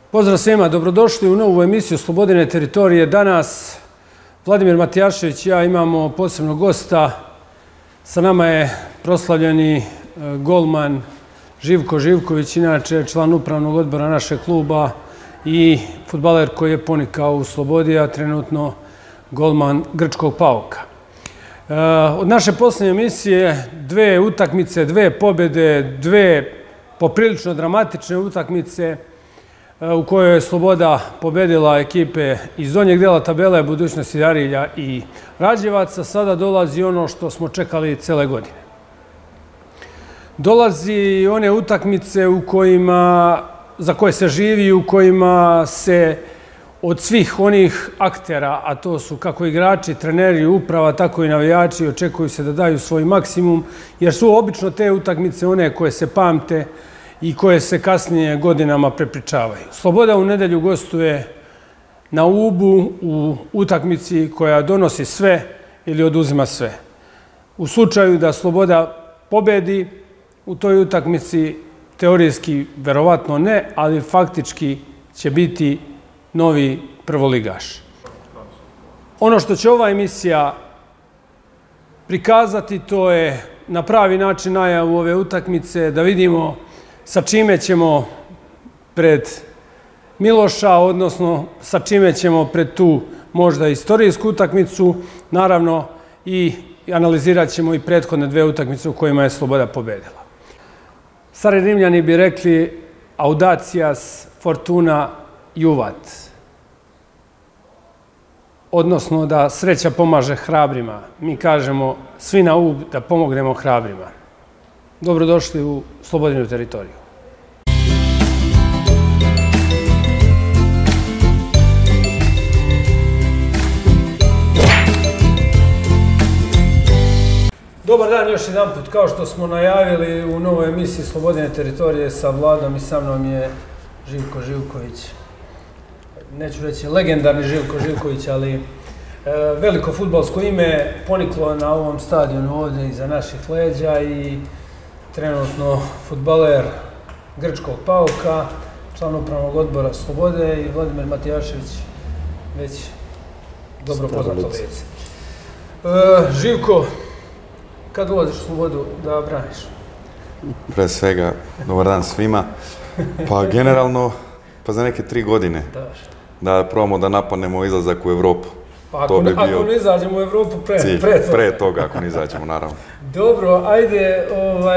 Pozdrav svima, dobrodošli u novu emisiju Slobodine teritorije. Danas Vladimir Matijašević i ja imamo posebnog gosta. Sa nama je proslavljeni golman Živko Živković, inače član upravnog odbora našeg kluba i fudbaler koji je ponikao u Slobodi, a trenutno golman Grčkog Pauka. Od naše posljednje emisije dve utakmice, dve pobjede, dve poprilično dramatične utakmice u kojoj je Sloboda pobedila ekipe iz donjeg dela tabele, Budućnosti Arilja i Rađevaca. Sada dolazi ono što smo čekali cele godine. Dolazi one utakmice za koje se živi, u kojima se od svih onih aktera, a to su kako igrači, treneri, uprava, tako i navijači, očekuju se da daju svoj maksimum, jer su obično te utakmice one koje se pamte i koje se kasnije godinama prepričavaju. Sloboda u nedelju gostuje na Ubu u utakmici koja donosi sve ili oduzima sve. U slučaju da Sloboda pobedi u toj utakmici, teorijski verovatno ne, ali faktički će biti novi prvoligaš. Ono što će ova emisija prikazati, to je na pravi način najavu ove utakmice, da vidimo sa čime ćemo pred Miloša, odnosno sa čime ćemo pred tu možda istorijsku utakmicu, naravno i analizirat ćemo i prethodne dve utakmice u kojima je Sloboda pobedila. Stari Rimljani bi rekli audacias fortuna juvat, odnosno da sreća pomaže hrabrima. Mi kažemo svi na Ub da pomognemo hrabrima. Dobrodošli u Slobodinu teritoriju. Dobar dan još jedan put. Kao što smo najavili u novoj emisiji Slobodine teritorije sa Vladom i sa mnom je Živko Živković. Neću reći legendarni Živko Živković, ali veliko fudbalsko ime, poniklo na ovom stadionu ovdje iza naših leđa i trenutno fudbaler Grčkog Pauka, član upravnog odbora Slobode i Vladimir Matijašević, već dobro poznato lice. Živko, kad ulaziš u Slobodu da braniš? Pre svega, dobar dan svima. Pa generalno, za neke 3 godine da probamo da napadnemo izlazak u Evropu. Pa ako ne izađemo u Evropu, pre toga, ako ne izađemo, naravno. Dobro, ajde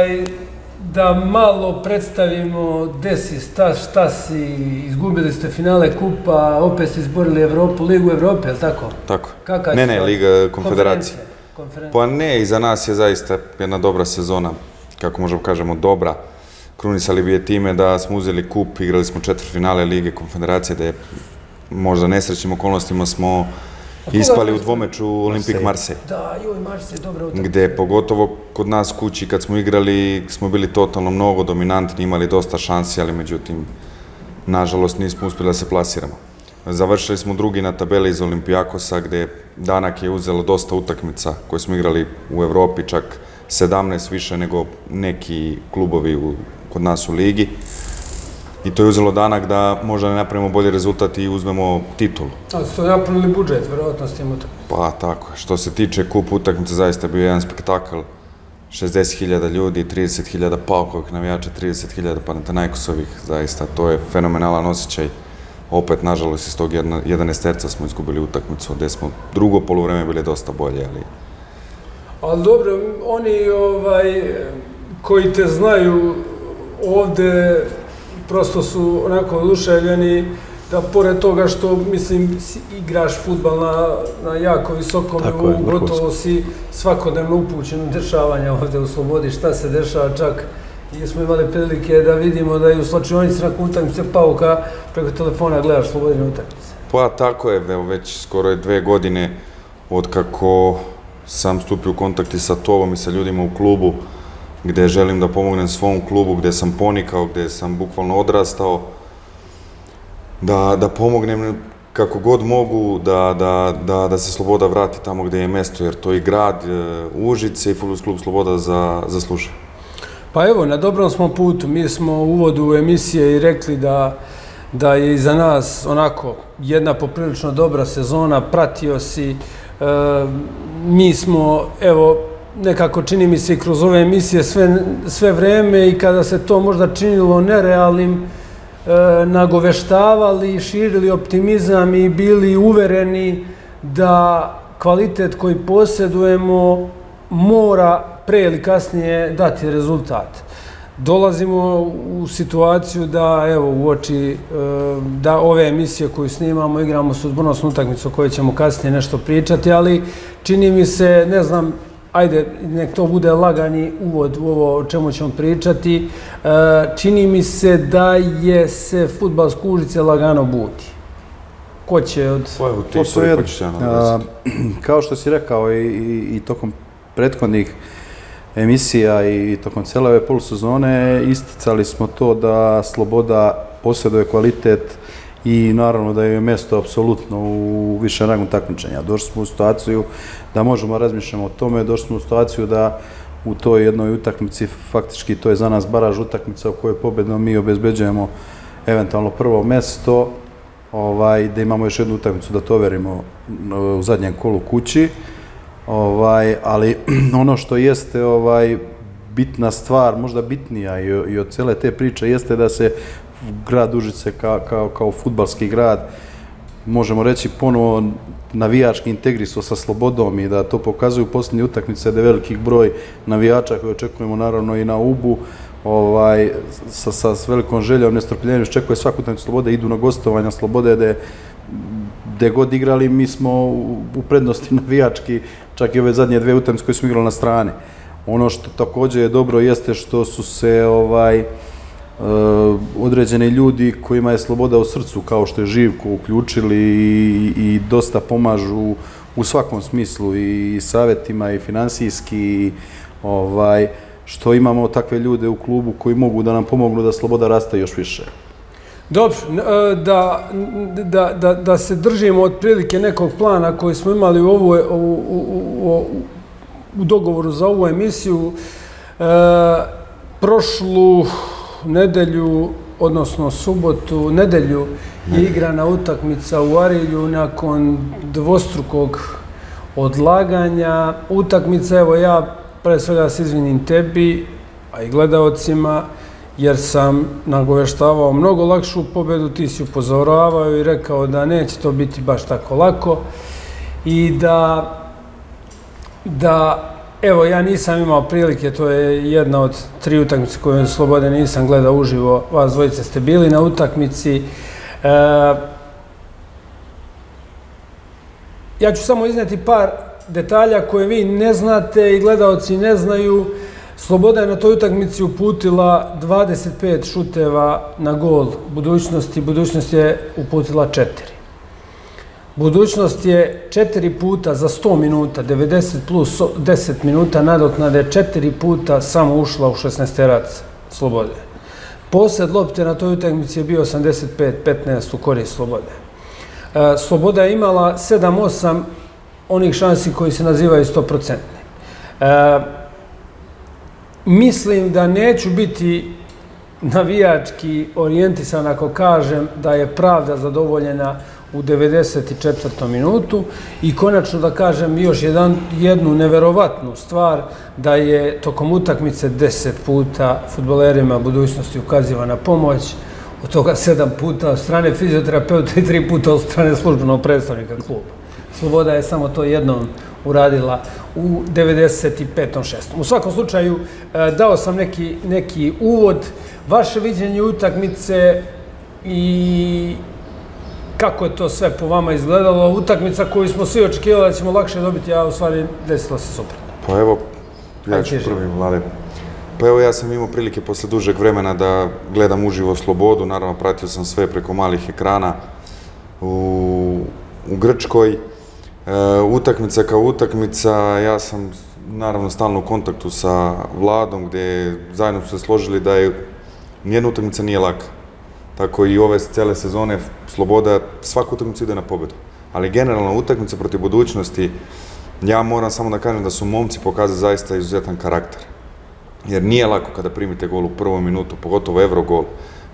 da malo predstavimo gde si, šta si, izgubili ste finale kupa, opet ste izborili Evropu, Ligu Evrope, je li tako? Tako. Ne, Liga Konfederacije. Pa ne, iza nas je zaista jedna dobra sezona, kako možemo kažemo dobra. Krunisali bi je time da smo uzeli kup, igrali smo četvrtfinale Lige Konfederacije, da je možda nesrećnim okolnostima smo ispali u dvomeču Olimpik Marseille. Da, joj, Marseille, dobra utakmica. Gde, pogotovo kod nas kući, kad smo igrali, smo bili totalno mnogo dominantni, imali dosta šansi, ali međutim, nažalost, nismo uspjeli da se plasiramo. Završili smo drugi na tabeli iz Olimpijakosa, gde Danak je uzelo dosta utakmica koje smo igrali u Evropi, čak 17 više nego neki klubovi kod nas u ligi. I to je uzelo Danak da možda ne napravimo bolji rezultat i uzmemo titulu. Ali ste napunili budžet, verovatno s tim utakmicama. Pa tako je. Što se tiče kup utakmice, zaista je bio jedan spektakl. 60.000 ljudi, 30.000 Paukovih navijača, 30.000 Panathinaikosovih. Zaista, to je fenomenalan osjećaj. Opet, nažalost, iz tog 11 smo izgubili utakmicu, gde smo drugo poluvreme bili dosta bolje, ali... Ali dobro, oni koji te znaju ovde prosto su onako oduševljeni da pored toga što, mislim, igraš fudbal na jako visokom nivou, gotovo si svakodnevno upućen u dešavanja ovde u Slobodi, šta se dešava, čak i smo imali prilike da vidimo da i u slačionici nakon utakmice Pauka preko telefona gledaš Slobodine utakmice. Pa tako je, već skoro je 2 godine od kako sam stupio u kontakti sa tobom i sa ljudima u klubu, gde želim da pomognem svom klubu, gde sam ponikao, gde sam bukvalno odrastao, da pomognem kako god mogu da se Sloboda vrati tamo gde je mesto, jer to i grad Užice i fudbalski klub Sloboda zaslužuje. Pa evo, na dobrom smo putu. Mi smo u uvodu emisije i rekli da da je iza nas onako jedna poprilično dobra sezona, pratio si, mi smo, evo, nekako čini mi se i kroz ove emisije sve vreme i kada se to možda činilo nerealnim, nagoveštavali, širili optimizam i bili uvereni da kvalitet koji posjedujemo mora pre ili kasnije dati rezultat. Dolazimo u situaciju da, evo, uoči da ove emisije koju snimamo, igramo sudbonosnu utakmicu o kojoj ćemo kasnije nešto pričati, ali čini mi se, ne znam, ajde, nek to bude lagani uvod u ovo o čemu ćemo pričati, čini mi se da je se fudbalsko Užice lagano budi. Ko će od... Kao što si rekao i tokom prethodnih emisija i tokom cijele ove polusezone isticali smo to da Sloboda posjeduje kvalitet i naravno da je mjesto apsolutno u višem rangu takmičenja. Došli smo u situaciju da možemo razmišljati o tome, došli smo u situaciju da u toj jednoj utakmici, faktički to je za nas baraž utakmica u kojoj pobjedom mi obezbeđujemo eventualno prvo mjesto, da imamo još jednu utakmicu da to overimo u zadnjem kolu kući. Ali ono što jeste bitna stvar, možda bitnija i od cijele te priče, jeste da se grad Užice kao fudbalski grad, možemo reći, ponovo navijački integrisao sa Slobodom i da to pokazuju posljednje utakmice, da je veliki broj navijača koje očekujemo naravno i na Ubu, sa velikom željom, nestrpljenjem očekuje svaku utakmicu Slobode, idu na gostovanja Slobode, gde god igrali, mi smo u prednosti navijački, čak i ove zadnje dve utakmice koje smo igrali na strani. Ono što također je dobro jeste što su se određeni ljudi kojima je Sloboda u srcu, kao što je Živko, uključili i dosta pomažu u svakom smislu, i savjetima i finansijski, što imamo takve ljude u klubu koji mogu da nam pomognu da Sloboda raste još više. Dobro, da se držimo otprilike nekog plana koji smo imali u dogovoru za ovu emisiju. Prošlu nedelju, odnosno subotu, nedelju je igrana utakmica u Arilju nakon dvostrukog odlaganja. Utakmica, evo, ja pre svega se izvinim tebi, a i gledaocima, jer sam nagoveštavao mnogo lakšu pobedu, ti si upozoravao i rekao da neće to biti baš tako lako i da evo, ja nisam imao prilike, to je jedna od 3 utakmice koje Slobode nisam gledao uživo, vas dvojice ste bili na utakmici. Ja ću samo izneti par detalja koje vi ne znate i gledaoci ne znaju. Sloboda je na toj utakmici uputila 25 šuteva na gol budućnosti, budućnost je uputila 4. Budućnost je 4 puta za 100 minuta, 90 plus 10 minuta nadoknade, 4 puta samo ušla u 16-terac Slobode. Posjed lopte na toj utakmici je bio 85-15 u korist Slobode. Sloboda je imala 7-8 onih šansi koji se nazivaju 100%. Mislim da neću biti navijački orijentisan ako kažem da je pravda zadovoljena u 94. minutu i konačno da kažem još jednu neverovatnu stvar, da je tokom utakmice 10 puta fudbalerima budućnosti ukazivana pomoć, od toga 7 puta od strane fizioterapeuta i 3 puta od strane službenog predstavnika kluba. Sloboda je samo to jednom uradila u 95.6. U svakom slučaju, dao sam neki uvod, vaše viđenje utakmice i kako je to sve po vama izgledalo. Utakmica koju smo svi očekivali da ćemo lakše dobiti, a u stvari desilo se suprotno. Pa evo, ja ću prvi, Vlade. Pa evo, ja sam imao prilike posle dužeg vremena da gledam uživo Slobodu, naravno pratio sam sve preko malih ekrana u Grčkoj. Utakmica kao utakmica, ja sam naravno stalno u kontaktu sa Vladom, gdje zajedno su se složili da je nijedna utakmica nije laka. Tako i ove cele sezone Sloboda svaku utakmicu ide na pobedu. Ali generalno utakmica protiv budućnosti, ja moram samo da kažem da su momci pokazali zaista izuzetan karakter. Jer nije lako kada primite gol u prvom minutu, pogotovo Evrogol.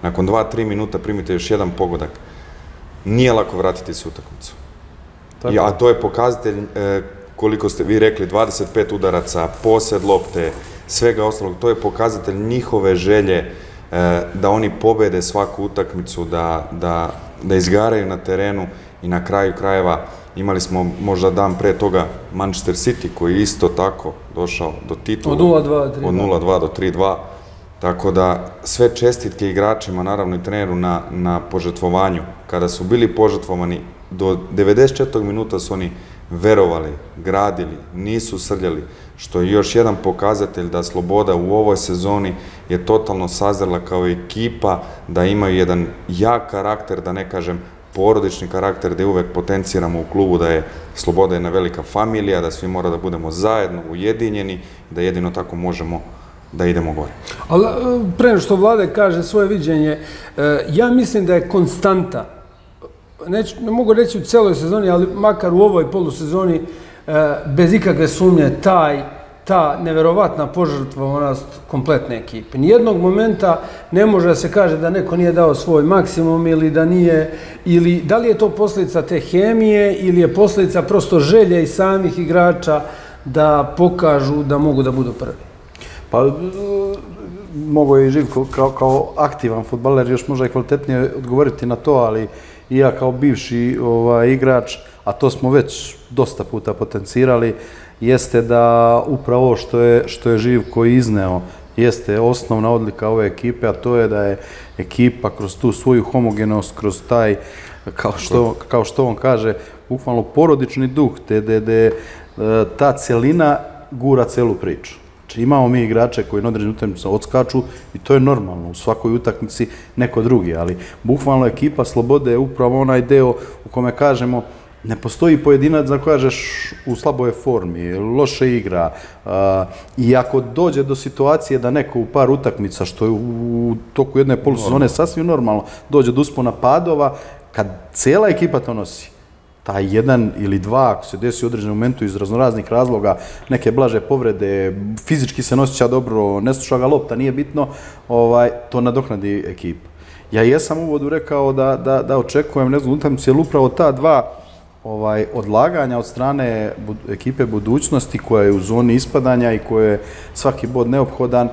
nakon 2-3 minuta primite još jedan pogodak, nije lako vratiti se u utakmicu. A to je pokazatelj, koliko ste vi rekli, 25 udaraca, posjed lopte, svega ostalog, to je pokazatelj njihove želje da oni pobede svaku utakmicu, da izgaraju na terenu i na kraju krajeva imali smo možda dan pre toga Manchester City koji je isto tako došao do titula. Od 0-2 do 3-2. Tako da sve čestitke igračima, naravno i treneru na požrtvovanju. Kada su bili požrtvovani, do 94. minuta su oni verovali, gradili, nisu srljali, što je još jedan pokazatelj da Sloboda u ovoj sezoni je totalno sazrela kao ekipa, da imaju jedan jak karakter, da ne kažem porodični karakter, da uvek potenciramo u klubu da je Sloboda jedna velika familija, da svi mora da budemo zajedno, ujedinjeni, da jedino tako možemo da idemo gore. Ali pre nego što Vlade kaže svoje viđenje, ja mislim da je konstanta, ne mogu reći u celoj sezoni, ali makar u ovoj polusezoni, bez ikakve sumnje, ta neverovatna požrtvovanost kompletne ekipe. Nijednog momenta ne može da se kaže da neko nije dao svoj maksimum ili da nije, ili da li je to posljedica te hemije ili je posljedica prosto želje i samih igrača da pokažu da mogu da budu prvi. Pa, mogu je i Živko kao aktivan fudbaler još možda i kvalitetnije odgovoriti na to, ali i ja kao bivši igrač, a to smo već dosta puta potencirali, jeste da upravo ovo što je Živko izneo jeste osnovna odlika ove ekipe, a to je da je ekipa kroz tu svoju homogenost, kroz taj, kao što on kaže, bukvalno porodični duh, te ta celina gura celu priču. Znači imamo mi igrače koji na određenu utakmicu odskaču i to je normalno, u svakoj utakmici neko drugi, ali bukvalno ekipa Slobode je upravo onaj deo u kome kažemo ne postoji pojedinac da kažeš u slaboj formi, loše igra i ako dođe do situacije da neko u par utakmica, što je u toku jedne polusezone sasvim normalno, dođe do uspona padova, kad cijela ekipa to nosi, taj jedan ili dva, ako se desi u određenom momentu iz raznoraznih razloga, neke blaže povrede, fizički se noseća dobro, ne sluša ga lopta, nije bitno, to nadoknadi ekipa. Ja jesam u uvodu rekao da očekujem, ne znam, utakmicu, jer upravo ta dva odlaganja od strane ekipe budućnosti koja je u zoni ispadanja i koja je svaki bod neophodan,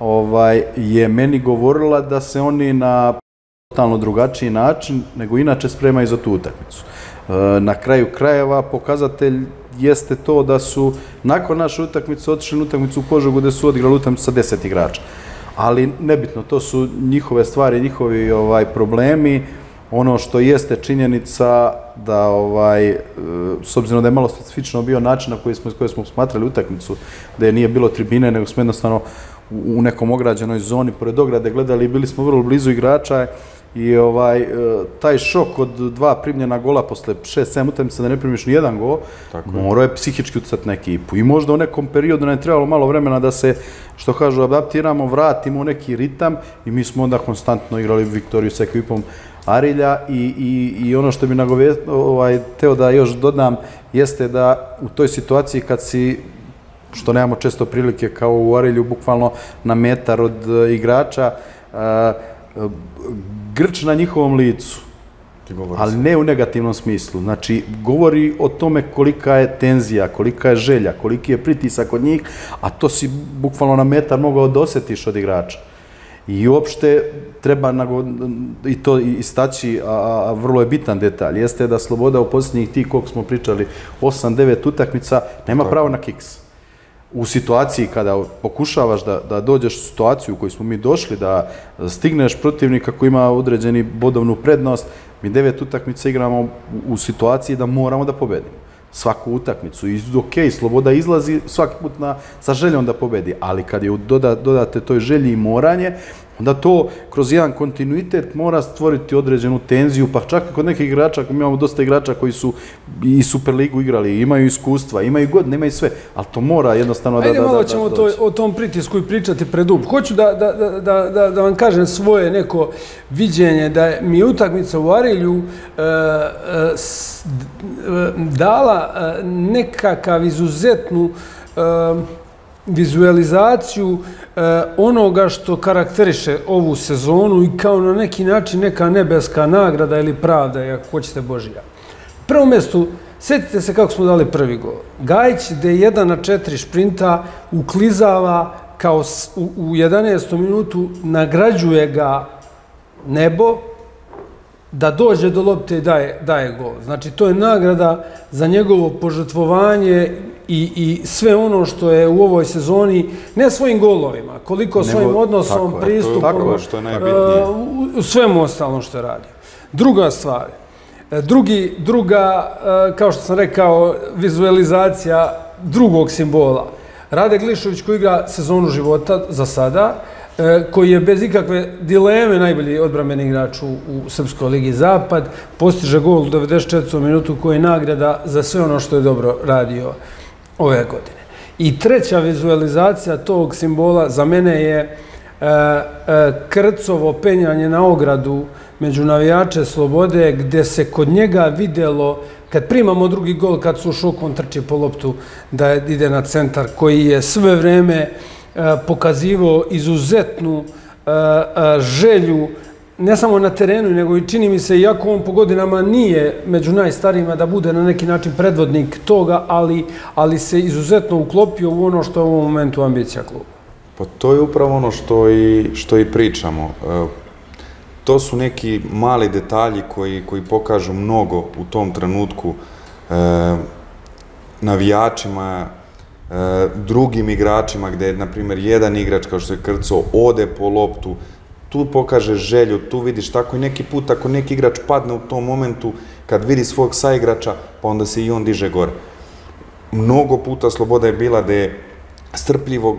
je meni govorila da se oni na totalno drugačiji način nego inače spremaju za tu utakmicu. Na kraju krajeva pokazatelj jeste to da su nakon naše utakmice otišli na utakmicu u Požegu gde su odigrali utakmicu sa 10 igrača. Ali nebitno, to su njihove stvari, njihovi problemi. Ono što jeste činjenica da, s obzirom da je malo specifično bio način na koji smo smatrali utakmicu, gde nije bilo tribine, nego smo jednostavno u nekom ograđenoj zoni pored ograde gledali i bili smo vrlo blizu igrača i taj šok od 2 primljena gola posle 6-7 utakmica da ne primiš ni jedan gol, morao je psihički utjecati na ekipu. I možda u nekom periodu nam je trebalo malo vremena da se, što kažu, adaptiramo, vratimo u neki ritam i mi smo onda konstantno igrali Viktoriju sa ekipom Arilja i ono što bi teo da još dodam jeste da u toj situaciji kad si, što nemamo često prilike kao u Arilju, bukvalno na metar od igrača, grč na njihovom licu, ali ne u negativnom smislu. Znači, govori o tome kolika je tenzija, kolika je želja, koliki je pritisak od njih, a to si bukvalno na metar mogao da osjetiš od igrača. I uopšte treba i to istaći, a vrlo je bitan detalj, jeste da Sloboda u posljednjih tih, koliko smo pričali, 8-9 utakmica, nema pravo na kiks. U situaciji kada pokušavaš da dođeš u situaciju u kojoj smo mi došli, da stigneš protivnika koji ima određeni bodovnu prednost, mi 9 utakmica igramo u situaciji da moramo da pobedimo. Svaku utakmicu. I okej, Sloboda izlazi svaki put sa željom da pobedi, ali kad je dodate toj želji i moranje, onda to kroz jedan kontinuitet mora stvoriti određenu tenziju, pa čak i kod nekih igrača, mi imamo dosta igrača koji su i Superligu igrali, imaju iskustva, imaju godine, imaju sve, ali to mora jednostavno da dođe. Ajde, malo ćemo o tom pritisku i pričati predub. Hoću da vam kažem svoje neko viđenje, da mi je utakmica u Arilju dala nekakav izuzetnu vizualizaciju onoga što karakteriše ovu sezonu i kao na neki način neka nebeska nagrada ili pravda, ako hoćete Božija. Prvo mjestu, sjetite se kako smo dali prvi gol. Gajić, gde je 1-4 šprinta, uklizava kao u 11. minutu, nagrađuje ga nebo da dođe do lopte i daje gol. Znači, to je nagrada za njegovo požrtvovanje i sve ono što je u ovoj sezoni, ne svojim golovima, koliko svojim odnosom, pristupom, u svemu ostalom što je radio. Druga stvar, druga, kao što sam rekao, vizualizacija drugog simbola. Rade Glišović koji igra sezonu života za sada, koji je bez ikakve dileme najbolji odbrambeni igrač u Srpskoj ligi Zapad, postiže gol u 94. minutu koji je nagrada za sve ono što je dobro radio ove godine. I treća vizualizacija tog simbola za mene je Krcovo penjanje na ogradu među navijače Slobode, gde se kod njega videlo, kad primamo drugi gol, kad su šokom trči po loptu, da ide na centar, koji je sve vreme pokazivao izuzetnu želju, ne samo na terenu, nego i čini mi se, iako on po godinama nije među najstarijima, da bude na neki način predvodnik toga, ali se izuzetno uklopio u ono što je u ovom momentu ambicija kluba. Pa to je upravo ono što i pričamo. To su neki mali detalji koji pokažu mnogo u tom trenutku navijačima, drugim igračima, gde je, na primjer, jedan igrač, kao što je Krco, ode po loptu, tu pokaže želju, tu vidiš tako i neki put, ako neki igrač padne u tom momentu, kad vidi svog saigrača, pa onda se i on diže gore. Mnogo puta Sloboda je bila da je strpljivo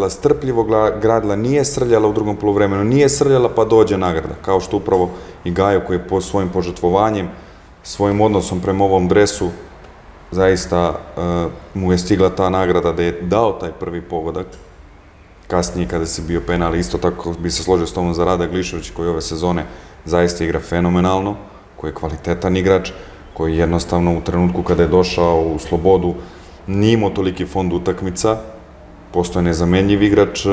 gradila, nije srljala u drugom poluvremenu, nije srljala pa dođe nagrada, kao što upravo i Gajo koji je po svojim požrtvovanjem, svojim odnosom prema ovom dresu, zaista mu je stigla ta nagrada da je dao taj prvi pogodak. Kasnije kada se bio penal, isto tako bi se složio s tomom za Rada Glišović koji ove sezone zaista igra fenomenalno, koji je kvalitetan igrač, koji jednostavno u trenutku kada je došao u Slobodu nije imao toliki fond utakmica, postoje nezamenljiv igrač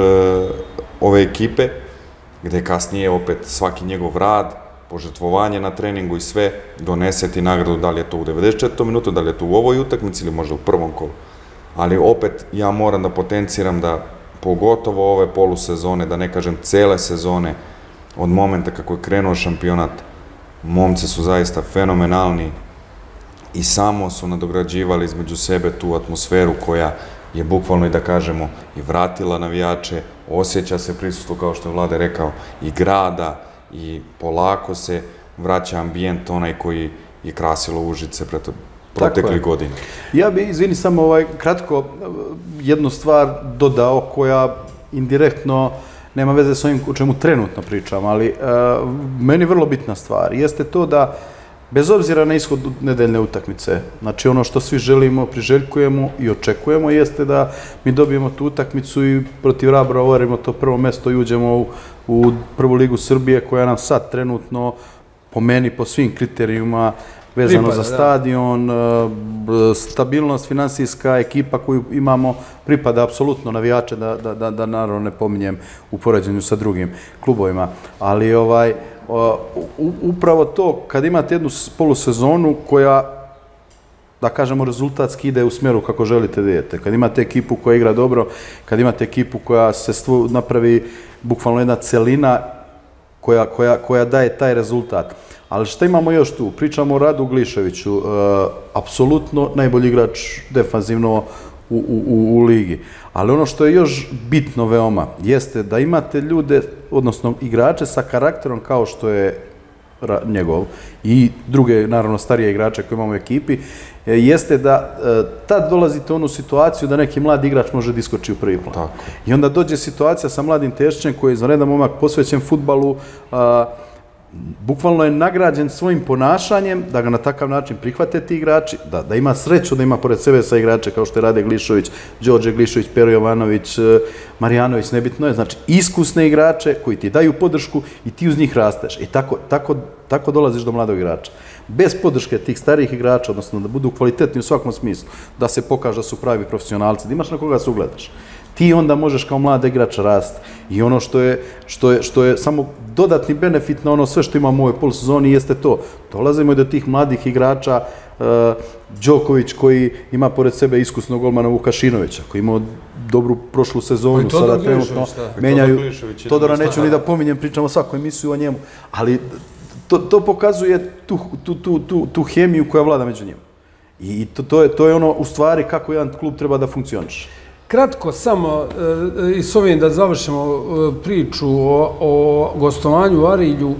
ove ekipe, gde kasnije opet svaki njegov rad, požrtvovanje na treningu i sve donese ti nagradu, da li je to u 94. minutu, da li je to u ovoj utakmici ili možda u prvom kolu. Ali opet ja moram da potenciram da pogotovo ove polusezone, da ne kažem cele sezone, od momenta kako je krenuo šampionat, momci su zaista fenomenalni i samo su nadograđivali između sebe tu atmosferu koja je bukvalno, i da kažemo, i vratila navijače, osjeća se prisustvo, kao što je Vlade rekao, i grada, i polako se vraća ambijent onaj koji je krasilo Užice proteklih godina. Ja bi, izvini, samo kratko jednu stvar dodao koja indirektno nema veze s ovim o čemu trenutno pričam, ali meni vrlo bitna stvar jeste to da bez obzira na ishod nedeljne utakmice, znači ono što svi želimo, priželjkujemo i očekujemo jeste da mi dobijemo tu utakmicu i protiv Rabra ovarimo to prvo mesto i uđemo u prvu ligu Srbije koja nam sad trenutno, po meni, po svim kriterijuma, vezano za stadion, stabilnost finansijska, ekipa koju imamo, pripada apsolutno navijače, da naravno ne pominjem u poređenju sa drugim klubovima, ali upravo to, kad imate jednu polusezonu koja, da kažemo, rezultatski ide u smjeru kako želite da idete, kad imate ekipu koja igra dobro, kad imate ekipu koja se napravi bukvalno jedna celina koja daje taj rezultat. Ali šta imamo još tu? Pričamo o Radu Gliševiću, apsolutno najbolji igrač defanzivno u ligi. Ali ono što je još bitno veoma jeste da imate ljude, odnosno igrače sa karakterom kao što je njegov i druge, naravno, starije igrače koje imamo u ekipi, jeste da tad dolazite u onu situaciju da neki mladi igrač može da iskoči u prvi plan. I onda dođe situacija sa mladim Tešćem koji je izvanredan momak posvećen fudbalu, bukvalno je nagrađen svojim ponašanjem, da ga na takav način prihvate ti igrači, da ima sreću da ima pored sebe sa igrače kao što je Rade Glišović, Đorđe Glišović, Pero Jovanović, Marjanović, nebitno je, znači iskusne igrače koji ti daju podršku i ti uz njih rasteš. I tako dolaziš do mladog igrača. Bez podrške tih starijih igrača, odnosno da budu kvalitetni u svakom smislu, da se pokaže da su pravi profesionalci, da imaš na koga se ugledaš, ti onda možeš kao mlad igrač rast. I ono što je samo dodatni benefit na ono sve što imamo u ovoj polusezoni jeste to. Dolazimo i do tih mladih igrača, Đoković koji ima pored sebe iskusnog golmana Vukašinovića, koji imao dobru prošlu sezonu, sada trenutno menjaju. Todora neću ni da pominjem, pričamo svaku emisiju o njemu, ali to pokazuje tu hemiju koja vlada među njima. I to je ono u stvari kako jedan klub treba da funkcioniše. Kratko samo i s ovim da završimo priču o gostovanju u Arilju.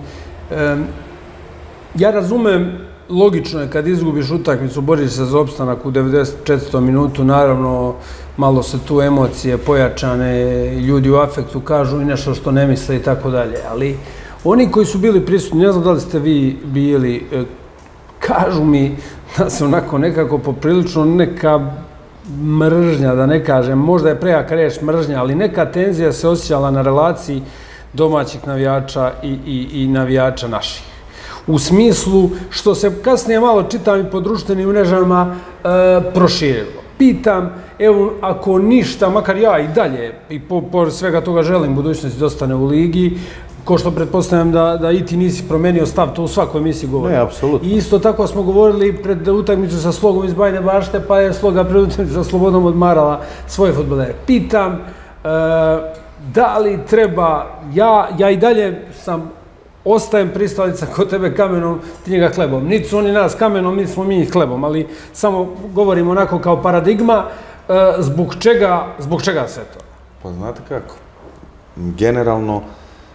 Ja razumem, logično je kad izgubiš utakmicu, boriš se za opstanak u 94. minutu, naravno malo se tu emocije pojačane, ljudi u afektu kažu i nešto što ne misle i tako dalje, ali oni koji su bili prisutni, ne znam da li ste vi bili, kažu mi da se onako nekako poprilično neka mržnja, da ne kažem, možda je prejaka riječ mržnja, ali neka tenzija se osjećala na relaciji domaćih navijača i navijača naših. U smislu što se kasnije malo čitam i po društvenim mrežama proširilo. Pitam, evo, ako ništa, makar ja i dalje, i pored svega toga želim budućnosti da ostane u ligi, ko što pretpostavljam da i ti nisi promenio stav, to u svakoj emisiji govorim. Ne, apsolutno. I isto tako smo govorili pred utakmicu sa Slogom iz Bajine Bašte, pa je Sloga pred utakmicu sa Slobodom odmarala svoje fudbalere. Pitam, da li treba, ja i dalje ostajem pristalica kod tebe kamenom, ti njega hlebom. Niti su oni nas kamenom, niti smo mi njih hlebom, ali samo govorim onako kao paradigma, zbog čega sve to? Pa znate kako, generalno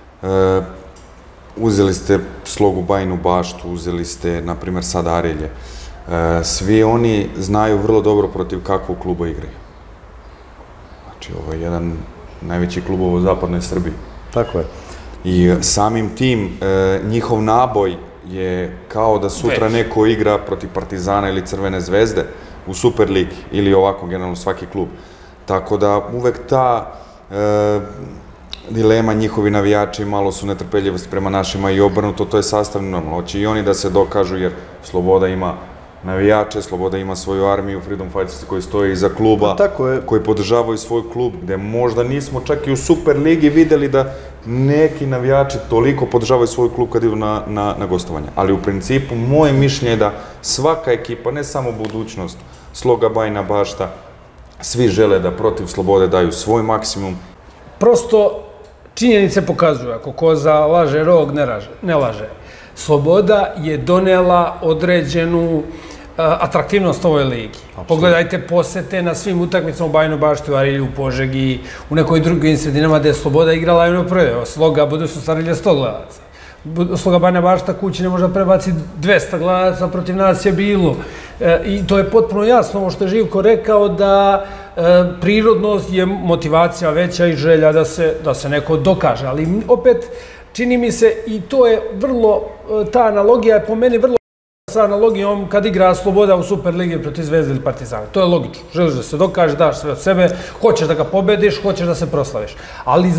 uzeli ste Slogu Bajinu Baštu, uzeli ste, na primjer, sad Arilje. Svi oni znaju vrlo dobro protiv kakvog kluba igraju. Znači, ovo je jedan najveći klub u zapadnoj Srbiji. Tako je. I samim tim, njihov naboj je kao da sutra neko igra protiv Partizana ili Crvene zvezde u Superligi ili ovako, generalno svaki klub. Tako da uvek ta dilema, njihovi navijači malo su netrpeljivosti prema našima i obrnuto, to je sastavno normalno. Hoće i oni da se dokažu jer Sloboda ima navijače, Sloboda ima svoju armiju, Freedom Fighters koji stoji iza kluba, koji podržavaju svoj klub, gde možda nismo čak i u Superligi videli da neki navijači toliko podržavaju svoj klub kad idu na gostovanje. Ali u principu, moje mišljenje je da svaka ekipa, ne samo budućnost, Sloga Bajina Bašta, svi žele da protiv Slobode daju svoj maksimum. Prosto, činjenice pokazuju, ako koza laže, rog ne laže. Sloboda je donela određenu atraktivnost ovoj ligi. Pogledajte posete na svim utakmicama u Bajinoj Bašti, u Arilju, u Požegi, u nekoj drugim sredinama gde je Sloboda igrala i ono prve. Sloga, budućnost Arilja 100 gledalaca. Sloga Bajina Bašta kući ne može prebaci 200 gledalaca, protiv nas je bilo. I to je potpuno jasno, ovo što je Živko rekao, da prirodno je motivacija veća i želja da se neko dokaže. Ali opet, čini mi se, i to je vrlo, ta analogija je po meni vrlo sa analogijom kad igra Sloboda u Superligi protiv Zvezde ili Partizana. To je logično. Želiš da se dokaže, daš sve od sebe, hoćeš da ga pobediš, hoćeš da se proslaviš. Ali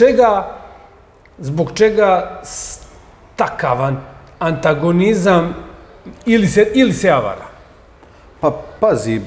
zbog čega takav antagonizam ili se avara? Pa pazi,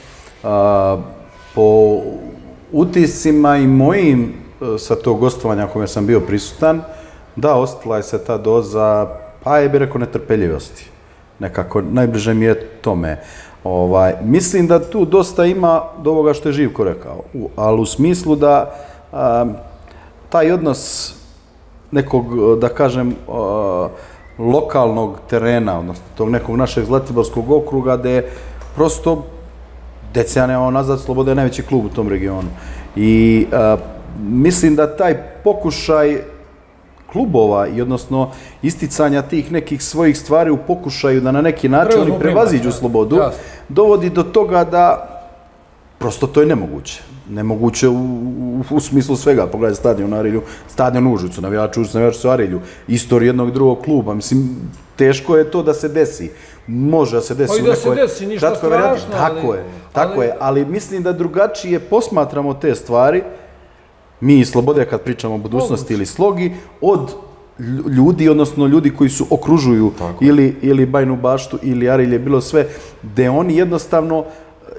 po utiscima i mojim sa tog gostovanja na kome sam bio prisutan, da, ostala je se ta doza, pa je bi rekao, netrpeljivosti. Nekako, najbliže mi je tome. Mislim da tu dosta ima do ovoga što je Živko rekao, ali u smislu da taj odnos nekog, da kažem, lokalnog terena, odnosno tog nekog našeg Zlatiborskog okruga, gde prosto decenijama nazad Sloboda je najveći klub u tom regionu. I mislim da taj pokušaj klubova i odnosno isticanja tih nekih svojih stvari u pokušaju da na neki način oni prevaziđu Slobodu, dovodi do toga da prosto to je nemoguće. Nemoguće u smislu svega. Pogledaj stadion u Arilju, stadion u Užicu, navijači su u Arilju, istoriju jednog drugog kluba. Mislim, teško je to da se desi. Može da se desi u nekoj... Pa i da se desi, ništa strašno. Tako je, ali mislim da drugačije posmatramo te stvari, mi iz Slobode kad pričamo o budućnosti ili Slogi, od ljudi, odnosno ljudi koji su okružuju ili Bajinu Baštu ili Arilje, bilo sve, gde oni jednostavno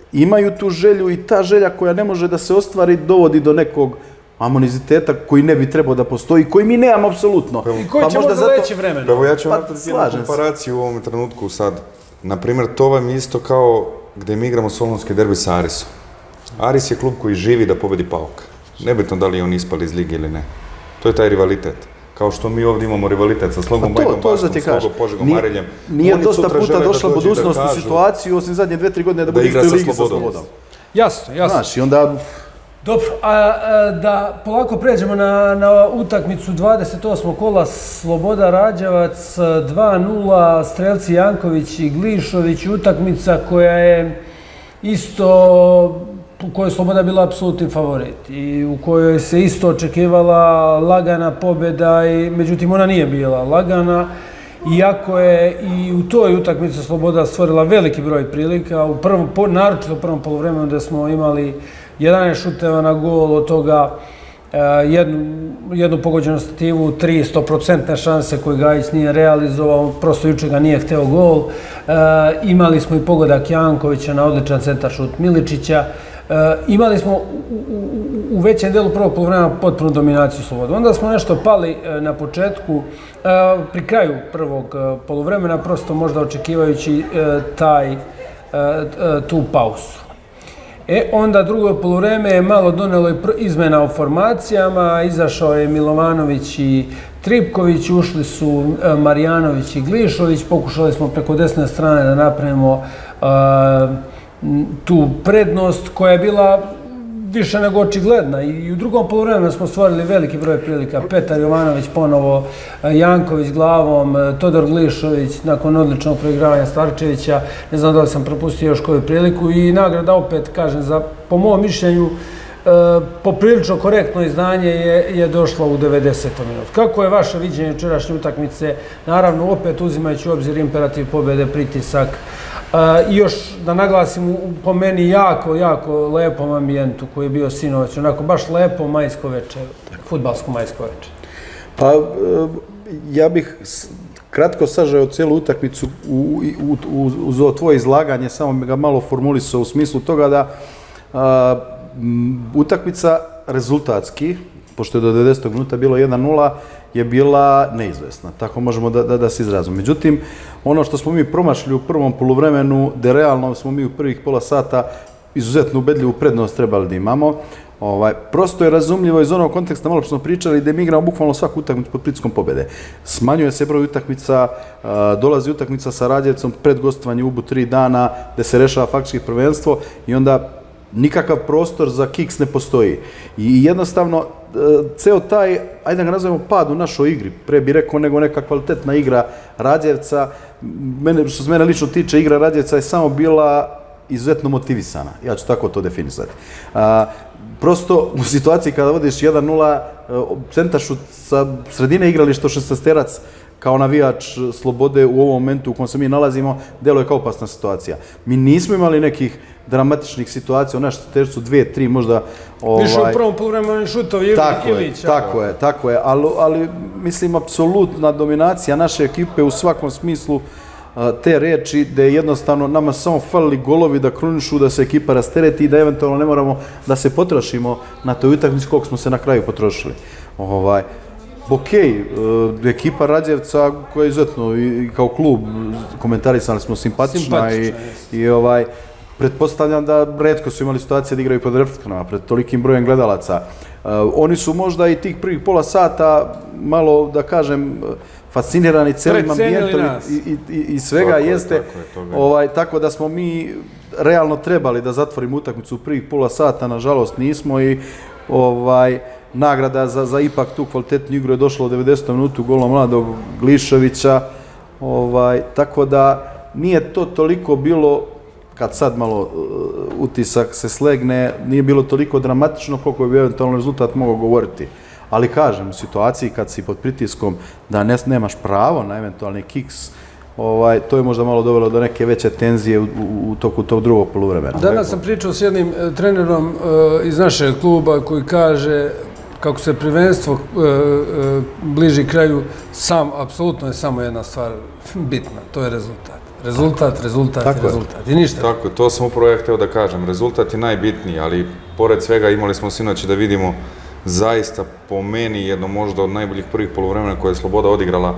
imaju tu želju i ta želja koja ne može da se ostvari dovodi do nekog amoniziteta koji ne bi trebao da postoji, koji mi nemamo apsolutno. I koji će možda leći vremena. Evo ja ću vam napraviti jednu komparaciju u ovom trenutku sad. Naprimjer, to vam je isto kao gdje mi igramo solunski derbi sa Arisom. Aris je klub koji živi da pobedi Pauk. Nebitno da li je on ispali iz lige ili ne. To je taj rivalitet. Kao što mi ovdje imamo rivalitet sa Slogom Bajkom Baskom, Slogom Požegom Ariljem. Nije dosta puta došla budućnost u situaciju, osim zadnje 2-3 godine, da bude isto u ligi sa Slobodom. Jasno. Znaš, i onda... Dobro, a da polako pređemo na utakmicu 28. kola Sloboda Rađevac 2:0, strelci Janković i Glišović, utakmica koja je isto, u kojoj Sloboda bila apsolutni favorit i u kojoj se isto očekivala lagana pobjeda, međutim ona nije bila lagana, iako je i u toj utakmici Sloboda stvorila veliki broj prilika, naročito u prvom poluvremenu gdje smo imali 11 šuteva na gol, od toga jednu pogođenu stativu, 300% šanse koje Gajić nije realizovao, prosto juče ga nije hteo gol. Imali smo i pogodak Jankovića na odličan centar šut Miličića. Imali smo u većem delu prvog poluvremena potpunu dominaciju Slobode. Onda smo nešto pali na početku, pri kraju prvog poluvremena, prosto možda očekivajući tu pauzu. Onda drugo poluvreme je malo donelo izmena u formacijama, izašao je Milovanović i Tripković, ušli su Marjanović i Glišović, pokušali smo preko desne strane da napravimo tu prednost koja je bila više nego očigledna i u drugom poluvremenu smo stvorili veliki broj prilika. Petar Jovanović ponovo, Janković glavom, Todor Glišović nakon odličnog proigravanja Starčevića, ne znam da li sam propustio još koju priliku i nagrada opet, kažem, za, po mom mišljenju, poprilično korektno izdanje je došlo u 90. minutu. Kako je vaše viđenje jučerašnje utakmice? Naravno, opet uzimajući u obzir imperativ pobjede, pritisak, i još da naglasim po meni jako lepom ambijentu koji je bio sinoć, onako baš lepo majsko večer, fudbalsko majsko večer. Pa ja bih kratko sažao cijelu utakmicu uz ovo tvoje izlaganje, samo ga malo formulisao u smislu toga da utakmica rezultatski, pošto je do 90. minuta bilo 1:0, je bila neizvesna, tako možemo da se izrazimo. Međutim, ono što smo mi promašili u prvom poluvremenu, da realno smo mi u prvih pola sata izuzetno ubedljivu prednost trebali da imamo, prosto je razumljivo iz onog konteksta, malo smo pričali, da mi igramo bukvalno svaku utakmicu pod pritiskom pobjede. Smanjuje se broj utakmica, dolazi utakmica sa Rađevcom pred gostovanje u Ubu 3 dana, gde se rešava faktički prvenstvo i onda nikakav prostor za kiks ne postoji. I jednostavno, ceo taj, ajde da ga nazovemo pad u našoj igri, pre bi rekao nego neka kvalitetna igra Rađevca, što se mene lično tiče, igra Rađevca je samo bila izuzetno motivisana, ja ću tako to definisati. Prosto, u situaciji kada vodiš 1:0, centaršut sa sredine igrališta, šestnesterac, kao navijač Slobode u ovom momentu u kojem se mi nalazimo, deluje kao opasna situacija. Mi nismo imali nekih dramatičnih situacija, u našoj tercu 2-3 možda... Više u prvom poluvremenu šutovi Ilić. Tako je, ali mislim, apsolutna dominacija naše ekipe u svakom smislu te reči, da je jednostavno nama samo falili golovi da krunišu, da se ekipa rastereti i da eventualno ne moramo da se potrošimo na toj utakmici koliko smo se na kraju potrošili. Okej, ekipa Rađevca koja je izuzetno i kao klub komentarisali smo simpatična i pretpostavljam da retko su imali situacije da igraju pod reflektorima pred tolikim brojem gledalaca. Oni su možda i tih prvih pola sata malo, da kažem, fascinirani celim ambijentom i svega jeste. Tako da smo mi realno trebali da zatvorimo utakmicu u prvih pola sata, nažalost nismo i nagrada za ipak tu kvalitetnu igru je došla u 90. minutu golom mladog Glišovića. Tako da nije to toliko bilo, kad sad malo utisak se slegne, nije bilo toliko dramatično koliko bi eventualno rezultat mogao govoriti. Ali kažem, u situaciji kad si pod pritiskom da nemaš pravo na eventualni kiks, to je možda malo dovelo do neke veće tenzije u toku tog drugog poluvremena. Danas sam pričao s jednim trenerom iz našeg kluba koji kaže kako se prvenstvo bliži kraju, apsolutno je samo jedna stvar bitna, to je rezultat. Rezultat, rezultat, rezultat. I ništa. Tako, to sam upravo ja hteo da kažem. Rezultat je najbitniji, ali pored svega imali smo sinoć da vidimo zaista po meni jedno možda od najboljih prvih poluvremena koje je Sloboda odigrala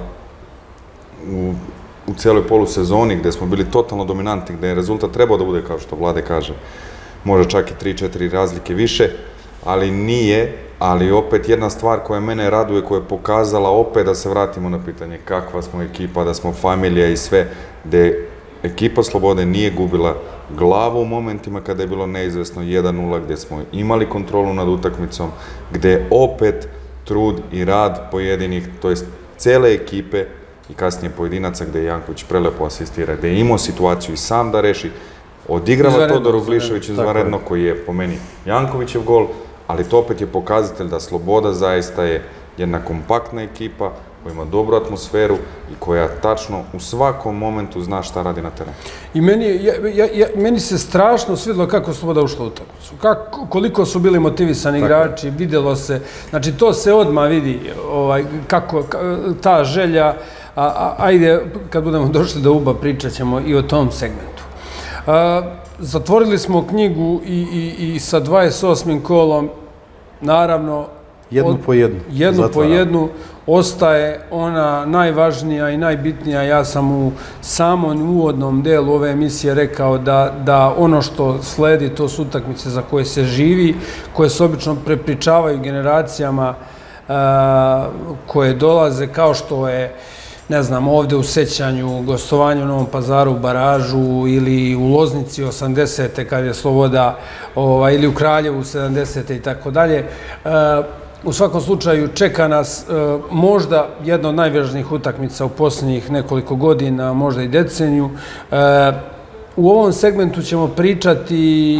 u cijeloj polusezoni, gde smo bili totalno dominantni, gde je rezultat trebao da bude, kao što Vlade kaže, možda čak i 3-4 razlike više, ali nije, ali opet jedna stvar koja mene raduje, koja je pokazala opet da se vratimo na pitanje kakva smo ekipa, da smo familija i sve, gde ekipa Slobode nije gubila glavu u momentima kada je bilo neizvesno 1-0, gde smo imali kontrolu nad utakmicom, gde opet trud i rad pojedinih, to jest cele ekipe i kasnije pojedinaca, gde je Janković prelepo asistira, gde je imao situaciju i sam da reši, odigrava Todor Uglišević izvanredno, koji je po meni Jankovićev gol, ali to opet je pokazatelj da Sloboda zaista je jedna kompaktna ekipa koja ima dobru atmosferu i koja tačno u svakom momentu zna šta radi na terenu. I meni se strašno svidjelo kako Sloboda ušla u utakmicu. Koliko su bili motivisani igrači, vidjelo se. Znači, to se odmah vidi kako ta želja. Ajde, kad budemo došli do UBA, pričat ćemo i o tom segmentu. Zatvorili smo knjigu i sa 28. kolom, naravno, jednu po jednu. Jednu po jednu ostaje ona najvažnija i najbitnija. Ja sam u samom uvodnom delu ove emisije rekao da ono što sledi, to su utakmice za koje se živi, koje se obično prepričavaju generacijama koje dolaze, kao što je, ne znam, ovde u sećanju, gostovanju u Novom Pazaru, u Baražu, ili u Loznici 80. kad je Sloboda, ili u Kraljevu 70. i tako dalje. U svakom slučaju čeka nas možda jedna od najvažnijih utakmica u posljednjih nekoliko godina, možda i deceniju. U ovom segmentu ćemo pričati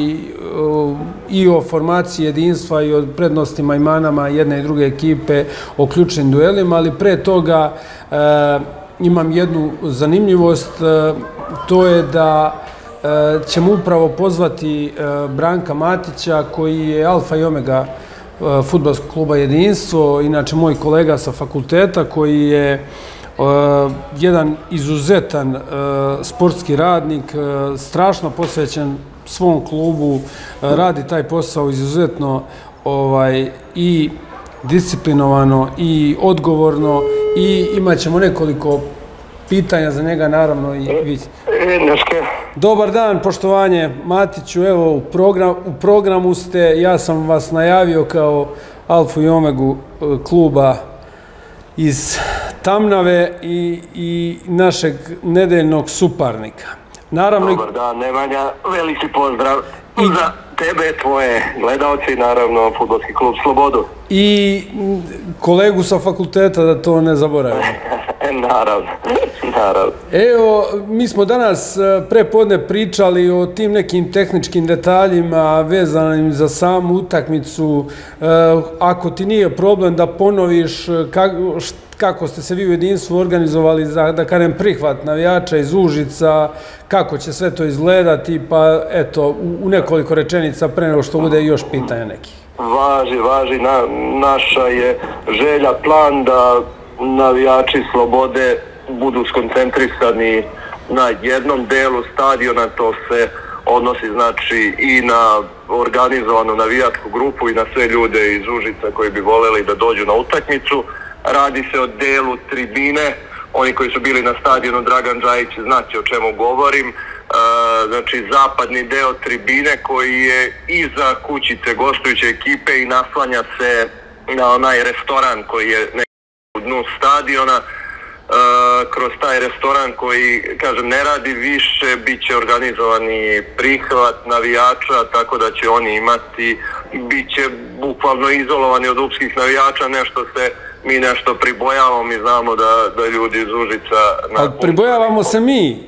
i o formaciji jedinstva i o prednostima i manama jedne i druge ekipe, o ključnim duelima, ali pre toga imam jednu zanimljivost, to je da ćemo upravo pozvati Branka Matića, koji je alfa i omega Fudbalskog kluba Jedinstvo, inače moj kolega sa fakulteta, koji je jedan izuzetan sportski radnik, strašno posvećen svom klubu, radi taj posao izuzetno i disciplinovano i odgovorno, i imat ćemo nekoliko pitanja za njega, naravno i vi. Dobar dan, poštovanje Matiću, evo u programu ste, ja sam vas najavio kao alfu i omegu kluba iz Tamnave i našeg nedeljnog suparnika. Dobar dan, Nemanja, veliki pozdrav za tebe, tvoje gledalci, naravno, Fudbalski klub Slobodu. I kolegu sa fakulteta, da to ne zaboravimo. Naravno, naravno. Evo, mi smo danas prepodne pričali o tim nekim tehničkim detaljima vezanim za samu utakmicu. Ako ti nije problem da ponoviš kako ste se vi u Jedinstvu organizovali za, da kažem, prihvat navijača iz Užica, kako će sve to izgledati, pa eto, u nekoliko rečenica pre nego što bude još pitanja nekih. Važi, naša je želja, plan da navijači Slobode budu skoncentrisani na jednom delu stadiona, to se odnosi znači i na organizovanu navijačku grupu i na sve ljude iz Užica koji bi voljeli da dođu na utakmicu. Radi se o delu tribine, oni koji su bili na stadionu Dragan Džajić znaće o čemu govorim, znači zapadni deo tribine koji je iza kućice gostujuće ekipe i naslanja se na onaj restoran koji je u dnu stadiona. Kroz taj restoran koji, kažem, ne radi više, bit će organizovani prihvat navijača, tako da će oni imati, bit će bukvalno izolovani od upskih navijača, mi nešto pribojavamo, mi znamo da ljudi iz Užica... Ali pribojavamo se mi.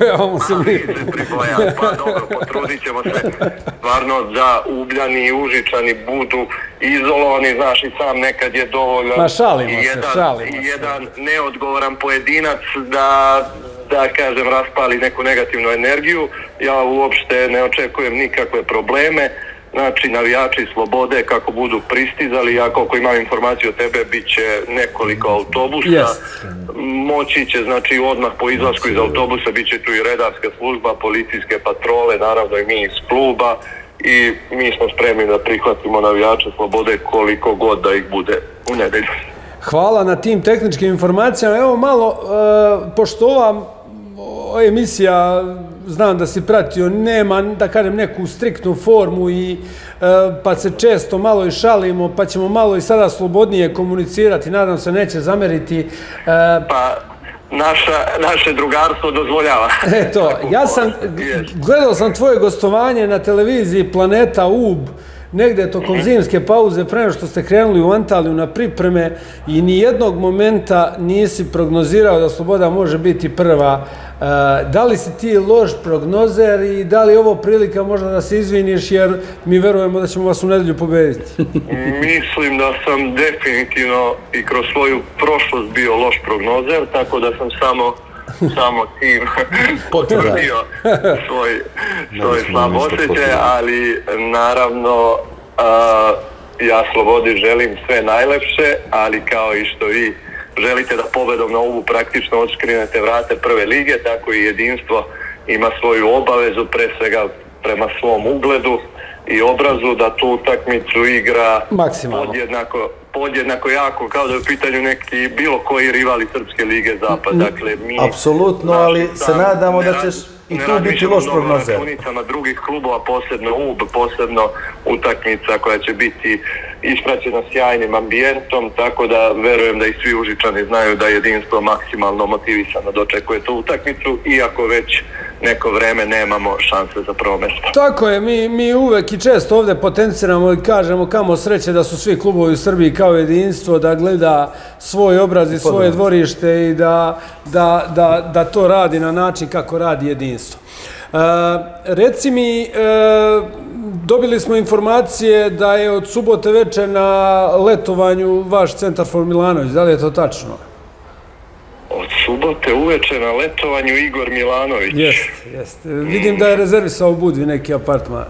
Pa dobro, potrudit ćemo se stvarno da Ugljani i Užičani budu izolovani, znaš i sam nekad je dovoljno jedan neodgovoran pojedinac da kažem raspali neku negativnu energiju. Ja uopšte ne očekujem nikakve probleme. Znači, navijači Slobode kako budu pristizali, ja koliko imam informaciju od tebe, bit će nekoliko autobusa. Moći će, znači, odmah po izlasku iz autobusa bit će tu i redarska služba, policijske patrole, naravno i mi iz kluba, i mi smo spremni da prihvatimo navijače Slobode koliko god da ih bude u nedelju. Hvala na tim tehničkim informacijama. Evo malo, pošto ova emisija, znam da si pratio, nema, da kažem, neku striktnu formu i pa se često malo i šalimo, pa ćemo malo i sada slobodnije komunicirati, nadam se neće zameriti. Pa, naše drugarstvo dozvoljava. Eto, gledao sam tvoje gostovanje na televiziji Planeta UB, negde tokom zimske pauze, pre nego što ste krenuli u Antaliju na pripreme, i nijednog momenta nisi prognozirao da Sloboda može biti prva. Da li si ti loš prognozer i da li je ovo prilika možda da se izviniš, jer mi verujemo da ćemo vas u nedelju pobediti? Mislim da sam definitivno i kroz svoju prošlost bio loš prognozer, tako da sam samo tim potvrdio svoj slab osjećaj, ali naravno ja Slobodi želim sve najlepše, ali kao i što vi želite da pobedom na ovu praktično odškrinete vrate prve lige, tako i Jedinstvo ima svoju obavezu, pre svega prema svom ugledu i obrazu, da tu utakmicu igra podjednako jako, kao da je u pitanju neki bilo koji rivali Srpske lige Zapad. Dakle, mi apsolutno, ali se nadamo da ćeš i tu biti loš prognozer. Na drugih klubova, posebno UB, posebno utakmica koja će biti ispraćena sjajnim ambijentom, tako da verujem da i svi Užičani znaju da Jedinstvo maksimalno motivisano dočekuje tu utakmicu, iako već neko vreme nemamo šanse za prvo mesto. Tako je, mi uvek i često ovde potenciramo i kažemo kamo sreće da su svi klubovi u Srbiji kao Jedinstvo, da gleda svoj obraz i svoje dvorište i da to radi na način kako radi Jedinstvo. Reci mi, dobili smo informacije da je od subote veče na letovanju vaš centarfor Milanović, da li je to tačno? Od subote uveče na letovanju Igor Milanović. Jeste. Vidim da je rezervisao u Budvi neki apartman.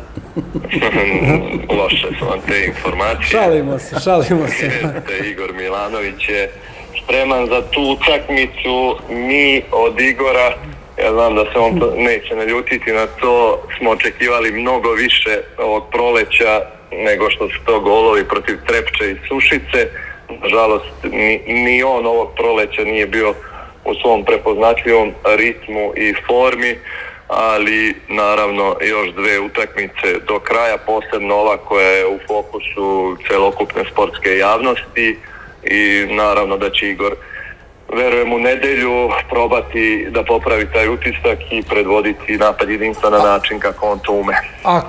Loše su vam te informacije. Šalimo se. Jeste, Igor Milanović je spreman za tu utakmicu. Mi od Igora, ja znam da se on neće naljutiti na to, smo očekivali mnogo više ovog proleća nego što su to golovi protiv Trepče i Sušice. Nažalost, ni on ovog proleća nije bio u svom prepoznatljivom ritmu i formi, ali naravno još dve utakmice do kraja, posebno ova koja je u fokusu celokupne sportske javnosti, i naravno da će Igor, verujem, u nedelju probati da popravi taj utisak i predvoditi napad Jedinstva na način kako on to ume.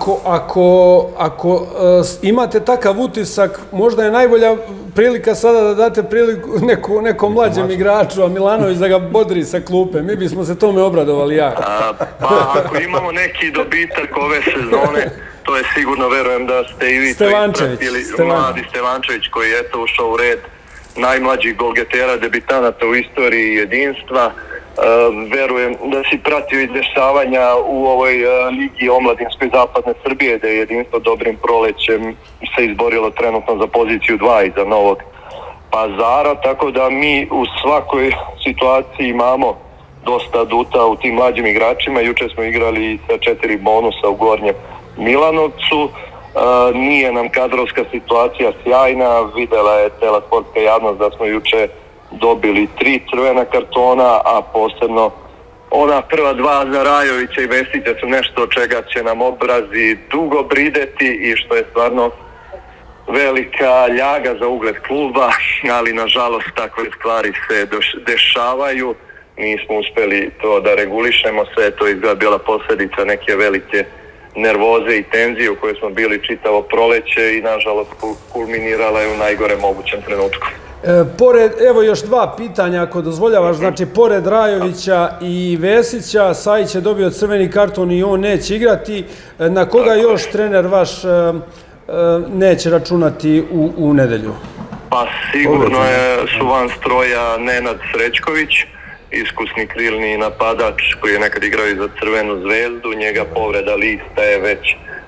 Ako imate takav utisak, možda je najbolja prilika sada da date priliku nekom mlađem igraču, a Milanović da ga bodri sa klupe. Mi bismo se tome obradovali jako. Pa ako imamo neki dobitak ove sezone, to je sigurno, verujem da ste i vi to ispratili, mladi Stevančević koji je eto ušao u red najmlađih golgetera, debitanata u istoriji Jedinstva. Verujem da si pratio i dešavanja u ovoj ligi omladinskoj Zapadne Srbije, da je Jedinstvo dobrim prolećem se izborilo trenutno za poziciju 2 iza Novog Pazara, tako da mi u svakoj situaciji imamo dosta aduta u tim mlađim igračima. Juče smo igrali sa 4 bonusa u Gornjem Milanovcu. Nije nam kadrovska situacija sjajna, videla je cela sportska javnost da smo juče dobili 3 crvena kartona, a posebno ona prva 2 za Rajovića i Vesića su nešto od čega će nam obrazi dugo brideti i što je stvarno velika ljaga za ugled kluba, ali nažalost takve stvari se dešavaju. Nismo uspeli to da regulišemo, sve to izgleda bila posljedica neke velike nervoze i tenzije u kojoj smo bili čitavo proleće i nažalost kulminirala je u najgore mogućem trenutku. Evo još 2 pitanja ako dozvoljavaš, znači pored Rajovića i Vesića, Sajić je dobio crveni karton i on neće igrati. Na koga još trener vaš neće računati u nedelju? Pa sigurno su van stroja Nenad Srećković, iskusni krilni napadač koji je nekad igrao i za Crvenu zvezdu. Njega povreda lista je već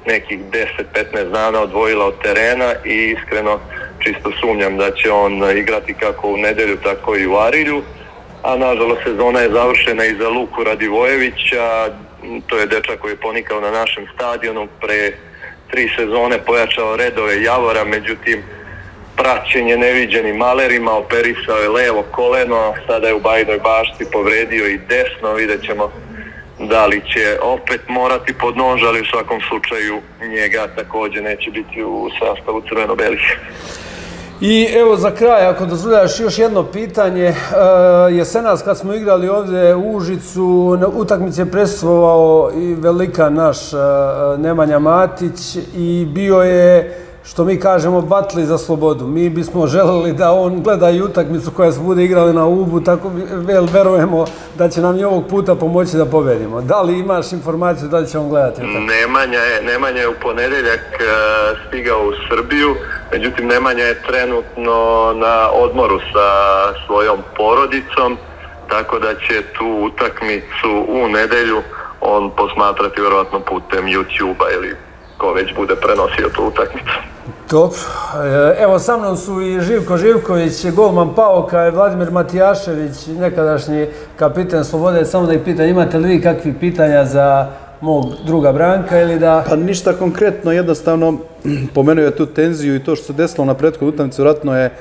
nekih 10-15 dana odvojila od terena i iskreno čisto sumnjam da će on igrati kako u nedjelju, tako i u Arilju. A nažalost sezona je završena i za Luku Radivojevića, to je dečak koji je ponikao na našem stadionu, pre 3 sezone pojačao redove Javora, međutim praćenje neviđenim malerima, operisao je levo koleno, sada je u Bajinoj Bašti povredio i desno, vidjet ćemo da li će opet morati pod nož, ali u svakom slučaju njega također neće biti u sastavu crveno-belih. I evo za kraj, ako dozvoljaš još jedno pitanje, jesenas kad smo igrali ovdje u Užicu, na utakmici je prisustvovao i velikan naš Nemanja Matić i bio je, što mi kažemo, batli za slobodu. Mi bismo želeli da on gleda i utakmicu koja se bude igrali na Ubu, tako verujemo da će nam i ovog puta pomoći da pobedimo. Da li imaš informaciju da li će on gledati utakmicu? Nemanja je u ponedjeljak stigao u Srbiju, međutim Nemanja je trenutno na odmoru sa svojom porodicom, tako da će tu utakmicu u nedjelju on posmatrati vjerojatno putem YouTube-a ili ko već bude prenosio tu utakmicu. Dobro. Evo sa mnom su i Živko Živković, golman Pauka, i Vladimir Matijašević, nekadašnji kapiten Slobode. Samo da ih pitam, imate li vi kakvih pitanja za mog druga Branka ili da... Pa ništa konkretno, jednostavno pomenuo je tu tenziju i to što se desilo na prethodnoj utakmici, vjerojatno je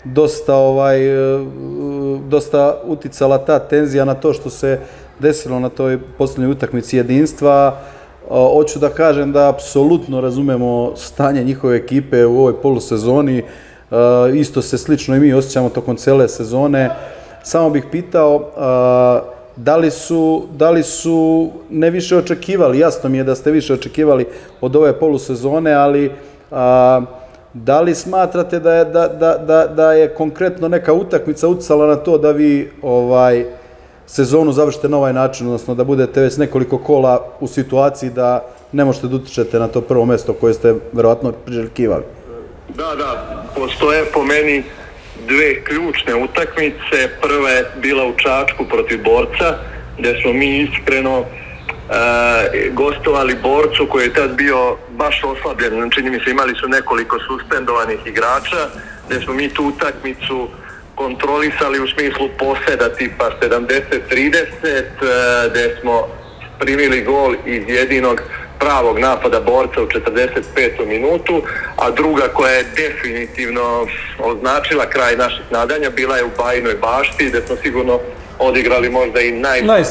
dosta uticala ta tenzija na to što se desilo na toj posljednjoj utakmici jedinstva. Hoću da kažem da apsolutno razumemo stanje njihove ekipe u ovoj polusezoni. Isto se slično i mi osjećamo tokom cele sezone. Samo bih pitao da li su ne više očekivali, jasno mi je da ste više očekivali od ove polusezone, ali da li smatrate da je konkretno neka utakmica uticala na to da vi sezonu završite na ovaj način, odnosno da budete već nekoliko kola u situaciji da ne možete da utičete na to prvo mjesto koje ste verovatno priželjkivali? Da, postoje po meni dve ključne utakmice. Prva je bila u Čačku protiv Borca, gdje smo mi iskreno gostovali Borcu koji je tad bio baš oslabljen. Čini mi se imali su nekoliko suspendovanih igrača, gdje smo mi tu utakmicu kontrolisali u smislu poseda tipa 70-30, gdje smo primili gol iz jedinog pravog napada Borca u 45. minutu, a druga koja je definitivno označila kraj naših nadanja bila je u Bajinoj Bašti, gdje smo sigurno odigrali možda i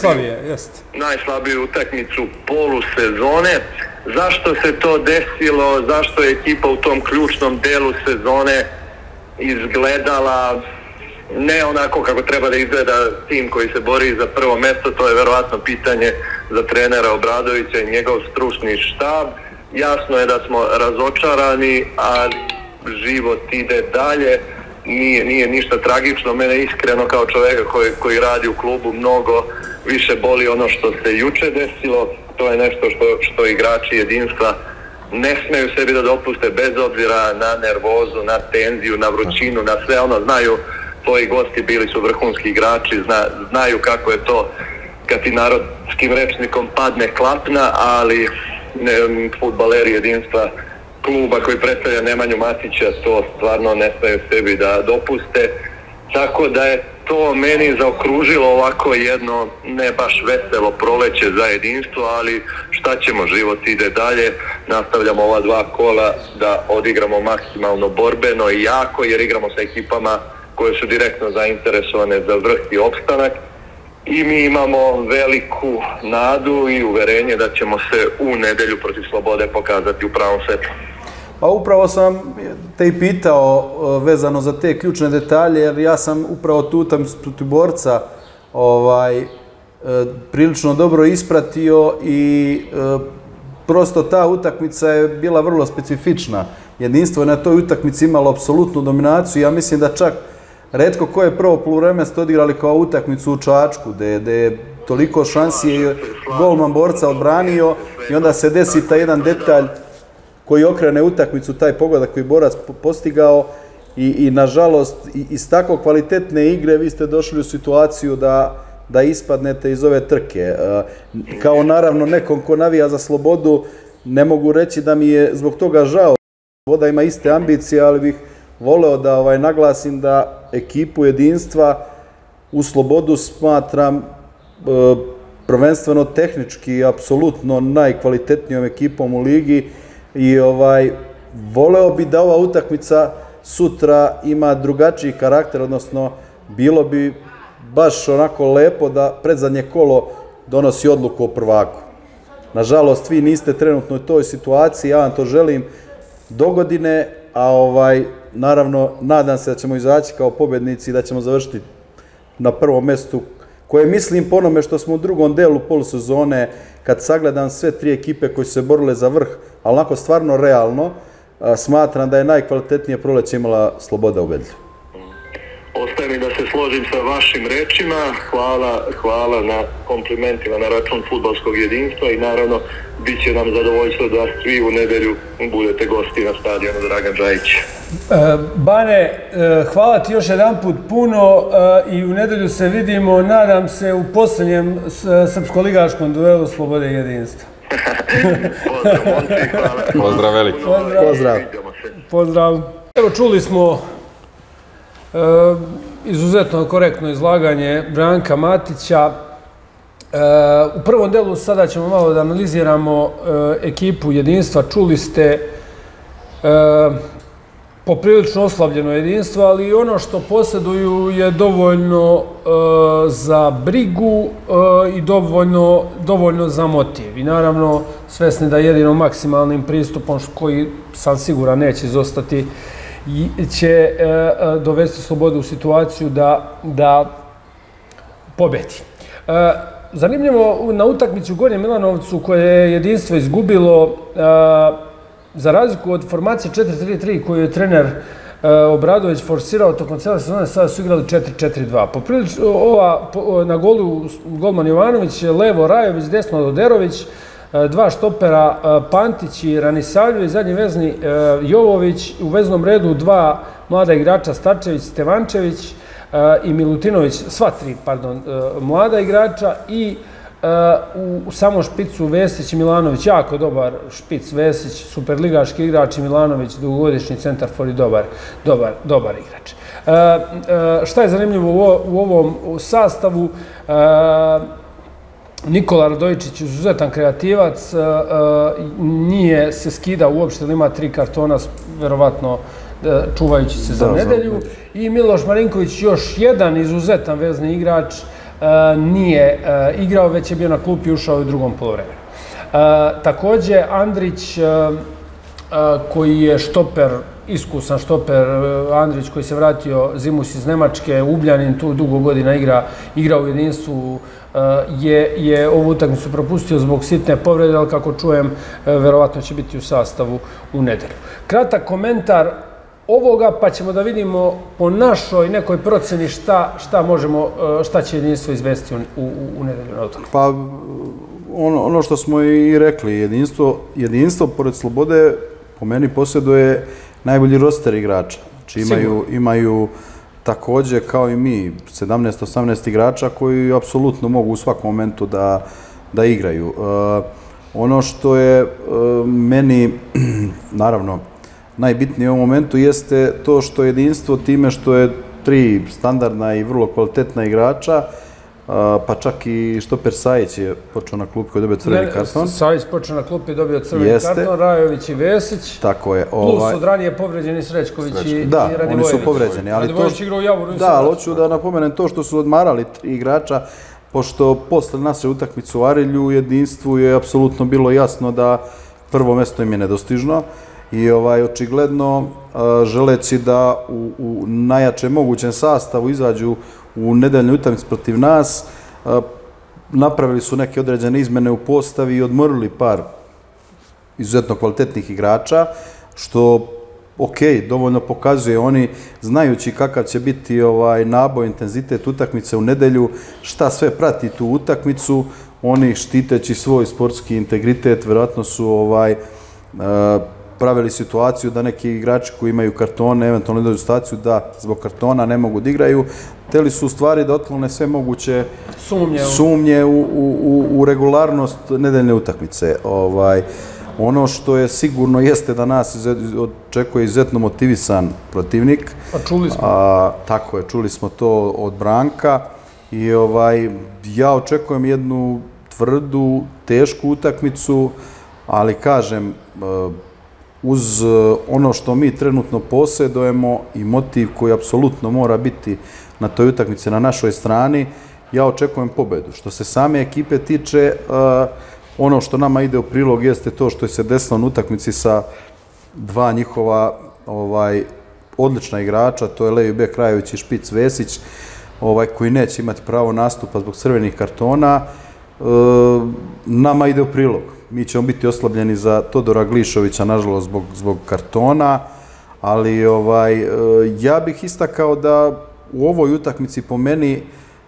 najslabiju utakmicu polusezone. Zašto se to desilo, zašto je ekipa u tom ključnom delu sezone izgledala ne onako kako treba da izgleda tim koji se bori za prvo mjesto, to je verovatno pitanje za trenera Obradovića i njegov stručni štab. Jasno je da smo razočarani, ali život ide dalje, nije ništa tragično. Mene iskreno kao čovjeka koji radi u klubu mnogo više boli ono što se juče desilo. To je nešto što igrači jedinstva ne smeju sebi da dopuste bez obzira na nervozu, na tenziju, na vrućinu, na sve ono. Znaju tvoji gosti, bili su vrhunski igrači, znaju kako je to kad ti narodskim rečnikom padne klapna, ali fudbaleri jedinstva kluba koji predstavlja Nemanju Matića to stvarno ne smeju sebi da dopuste. Tako da je to meni zaokružilo ovako jedno ne baš veselo proleće za jedinstvo, ali šta ćemo, život ide dalje, nastavljamo ova dva kola da odigramo maksimalno borbeno i jako, jer igramo sa ekipama koje su direktno zainteresovane za vrh i opstanak i mi imamo veliku nadu i uverenje da ćemo se u nedjelju protiv Slobode pokazati u pravom svetlu. Pa upravo sam te i pitao vezano za te ključne detalje, jer ja sam upravo tu protiv Borca prilično dobro ispratio i prosto ta utakmica je bila vrlo specifična. Jedinstvo je na toj utakmici imalo apsolutnu dominaciju. Ja mislim da čak retko ko je prvo poluvreme ste odigrali kao utakmicu u Čačku, gde je toliko šansi je golman Borca odbranio i onda se desi taj jedan detalj koji okrene utakmicu, taj pogodak koji Borac postigao i nažalost iz tako kvalitetne igre vi ste došli u situaciju da ispadnete iz ove trke. Kao naravno nekom ko navija za Slobodu, ne mogu reći da mi je zbog toga žao. Sloboda ima iste ambicije, ali bih voleo da naglasim da ekipu Jedinstva u Slobodu smatram prvenstveno tehnički apsolutno najkvalitetnijom ekipom u ligi i voleo bi da ova utakmica sutra ima drugačiji karakter, odnosno bilo bi baš onako lepo da predzadnje kolo donosi odluku o prvaku. Nažalost, vi niste trenutno u toj situaciji, ja vam to želim do godine, a naravno nadam se da ćemo izaći kao pobednici i da ćemo završiti na prvom mestu, koje mislim po onome što smo u drugom delu polusezone, kad sagledam sve tri ekipe koje su se borile za vrh, ali onako stvarno realno, smatram da je najkvalitetnije proleće imala Sloboda u Vedlju. Ostaje mi da se složim sa vašim rečima. Hvala na komplimentima na račun fudbalskog jedinstva i naravno bit će nam zadovoljstvo da svi u nedelju budete gosti na stadionu Dragan Džajić. Bane, hvala ti još jedan put puno i u nedelju se vidimo, nadam se, u posljednjem srpsko-ligaškom duelu Slobode i Jedinstva. Pozdrav, momci, hvala. Pozdrav veliki. Pozdrav. Evo, čuli smo izuzetno korektno izlaganje Branka Matića. U prvom delu sada ćemo malo da analiziramo ekipu Jedinstva. Čuli ste poprilično oslavljeno Jedinstvo, ali ono što posjeduju je dovoljno za brigu i dovoljno za motiv. I naravno svesni da jedino maksimalnim pristupom, koji sam siguran neće izostati, će dovesti Slobodu u situaciju da pobedi. Zanimljivo, na utakmici u Gornjem Milanovcu koje je Jedinstvo izgubilo, za razliku od formacije 4-3-3 koju je trener Obradović forsirao tokom cijele sezone, sada su igrali 4-4-2. Na golu golman Jovanović, levo Rajović, desno Doderović, dva štopera Pantić i Ranisavljević, zadnji vezni Jovović, u veznom redu dva mlada igrača Starčević, Stevančević i Milutinović, sva tri, mlada igrača, i u samom špicu Vesić i Milanović, jako dobar špic Vesić, superligaški igrač, i Milanović, dugogodišnji centarfor i dobar igrač. Šta je zanimljivo u ovom sastavu? Nikola Radojičić, izuzetan kreativac, nije se skida uopšte, ali ima 3 kartona, verovatno čuvajući se za nedelju. I Miloš Marinković, još jedan izuzetan vezni igrač, nije igrao, već je bio na klupi i ušao u drugom poluvremenu. Također, Andrić, koji je štoper, iskusan štoper, Andrić koji se vratio zimus iz Nemačke, Ubljanin, tu dugo godina igra u Jedinstvu, je ovu utakmicu propustio zbog sitne povrede, ali kako čujem, verovatno će biti u sastavu u nedelju. Kratak komentar ovoga, pa ćemo da vidimo po našoj nekoj proceni šta će Jedinstvo izvesti u nedelju na utakmicu. Pa, ono što smo i rekli, Jedinstvo pored Slobode po meni posjeduje najbolji roster igrača. Znači imaju također kao i mi 17-18 igrača koji apsolutno mogu u svakom momentu da igraju. Ono što je meni, naravno, najbitnije u ovom momentu jeste to što Jedinstvo time što je 3 standardna i vrlo kvalitetna igrača, pa čak i štoper Sajić je počeo na klupi koji je dobio crveni karton. Sajić počeo na klupi i dobio crveni karton, Rajović i Vesić. Tako je. Plus od ranije povređeni Srećković i Radivojević. Da, oni su povređeni. Radivojević igrao u Javoru. Da, ali hoću da napomenem to što su odmarali 3 igrača, pošto posle naše utakmice u Arilju Jedinstvu je apsolutno bilo jasno da prvo mesto im je nedostižno. I očigledno želeći da u najjačem mogućem sastavu izađu u nedeljnu utakmicu protiv nas, napravili su neke određene izmene u postavi i odmorili par izuzetno kvalitetnih igrača, što dovoljno pokazuje oni, znajući kakav će biti naboj, intenzitet utakmice u nedelju, šta sve prati tu utakmicu, oni štiteći svoj sportski integritet, verovatno su pravili situaciju da neki igrači koji imaju kartone, eventualno dođu situaciju da zbog kartona ne mogu da igraju. Hteli su u stvari da otklone sve moguće sumnje u regularnost nedeljne utakmice. Ono što je sigurno jeste da nas očekuje izuzetno motivisan protivnik. Pa čuli smo. Tako je, čuli smo to od Branka i ja očekujem jednu tvrdu, tešku utakmicu, ali kažem, uz ono što mi trenutno posjedujemo i motiv koji apsolutno mora biti na toj utakmici na našoj strani, ja očekujem pobedu. Što se same ekipe tiče, ono što nama ide u prilog jeste to što je se desilo na utakmici sa dva njihova odlična igrača, to je levi bek Rajović i špic Vesić, koji neće imati pravo nastupa zbog crvenih kartona. Nama ide u prilog. Mi ćemo biti oslabljeni za Todora Glišovića, nažalost, zbog kartona, ali ja bih istakao da u ovoj utakmici po meni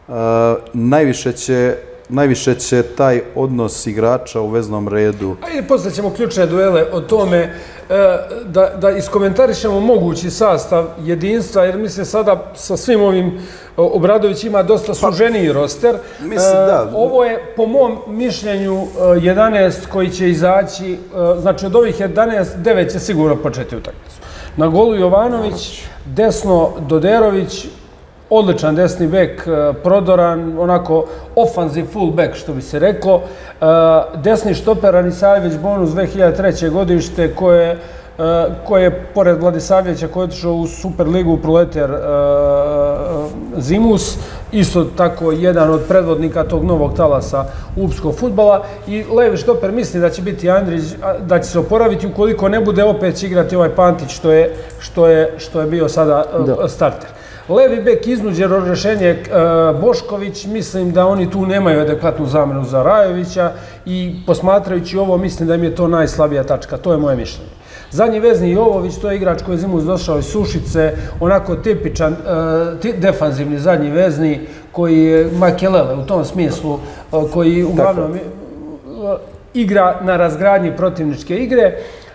najviše će taj odnos igrača u veznom redu. Ajde, posle ćemo ključne duele o tome da iskomentarišemo mogući sastav jedinstva, jer mislim sada sa svim ovim Obradović ima dosta suženiji roster. Ovo je, po mom mišljenju, 11 koji će izaći, znači od ovih 11, 9 će sigurno početi utakmicu. Na golu Jovanović, desno Doderović, odličan desni bek, prodoran, onako ofanziv full back, što bi se reklo. Desni štoper Anisavjević bonus 2003. godište koje je, pored Vladisavljevića, koji je otišao u Superligu Proletar Zimus, isto tako jedan od predvodnika tog novog talasa upskog fudbala. I levi štoper misli da će biti Andrić, da će se oporaviti ukoliko ne bude opet će igrati ovaj Pantić, što je bio sada starter. Levi bek iznuđeno rješenje Bošković, mislim da oni tu nemaju adekvatnu zamenu za Rajovića i posmatrajući ovo mislim da im je to najslabija tačka, to je moje mišljenje. Zadnji vezni Jovović, to je igrač koji je zimus došao iz Sušice, onako tipičan defanzivni zadnji vezni koji je Makelele u tom smislu, koji uglavnom igra na razgradnji protivničke igre.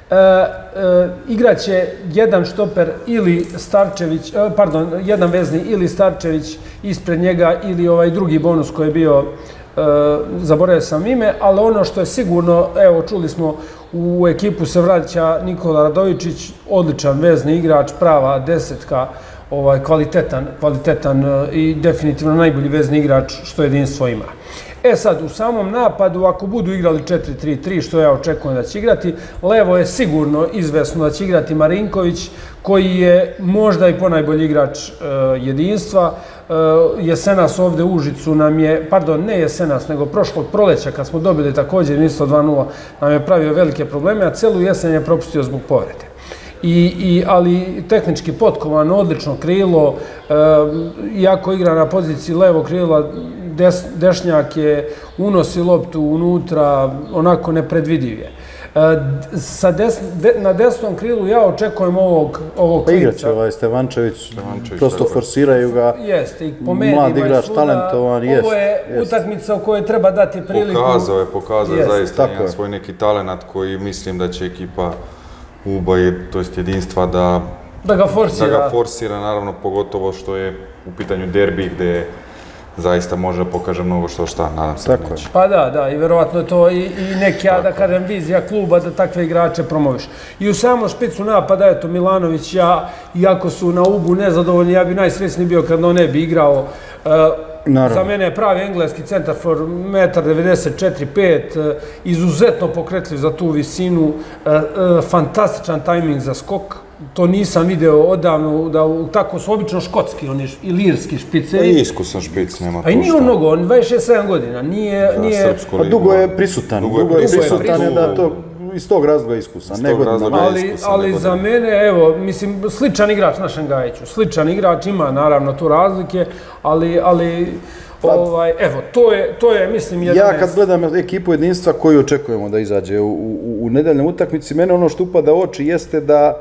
Igraće jedan štoper ili Starčević, pardon, jedan vezni ili Starčević ispred njega ili ovaj drugi bonus koji je bio, zaboravio sam ime, ali ono što je sigurno, evo čuli smo, u ekipu se vraća Nikola Radovičić, odličan vezni igrač, prava desetka, kvalitetan i definitivno najbolji vezni igrač što jedinstvo ima. E sad, u samom napadu, ako budu igrali 4-3-3, što ja očekujem da će igrati, levo je sigurno izvesno da će igrati Marinković, koji je možda i ponajbolji igrač jedinstva. Jesenas ovde u Užicu nam je, pardon, ne Jesenas, nego prošlog proleća, kad smo dobili također jedinstvo 2-0, nam je pravio velike probleme, a celu jesen je propustio zbog povrede. Ali tehnički potkovan, odlično krilo, iako igra na poziciji levo krila, dešnjak je, unosi loptu unutra, onako nepredvidiv je. Na desnom krilu ja očekujem ovog klica. Pa igraće Stevančević, prosto forsiraju ga. Jeste, i po medijima mlad igrač, talentovan, jest. Ovo je utakmica u kojoj treba dati priliku. Pokazao je zaista jedan svoj neki talent koji mislim da će ekipa UBA, to jest jedinstva, da ga forsira, naravno, pogotovo što je u pitanju derbi gde zaista može da pokaže mnogo šta, nadam se da neće. Pa da, i verovatno je to i neka, da kažem, vizija kluba da takve igrače promoviš. I u samom špicu napada, eto, Milanović, iako su na UBU nezadovoljni, ja bi najsrećniji bio kad on ne bi igrao. Za mene je pravi engleski centar for 1,94-5, izuzetno pokretljiv za tu visinu, fantastičan tajming za skok. To nisam video odavno, tako su obično škotski, oni i lirski špicevi. Pa iskusan špic, nema tu šta. A i nije on mnogo, on 26-7 godina, nije... A dugo je prisutan, je da to iz tog razloga iskusan. Ali za mene, evo, mislim, sličan igrač našem Gajiću, sličan igrač, ima naravno tu razlike, ali evo, to je, mislim, 11... Ja kad gledam ekipu jedinstva koju očekujemo da izađe u nedeljnoj utakmici, mene ono što upada u oči jeste da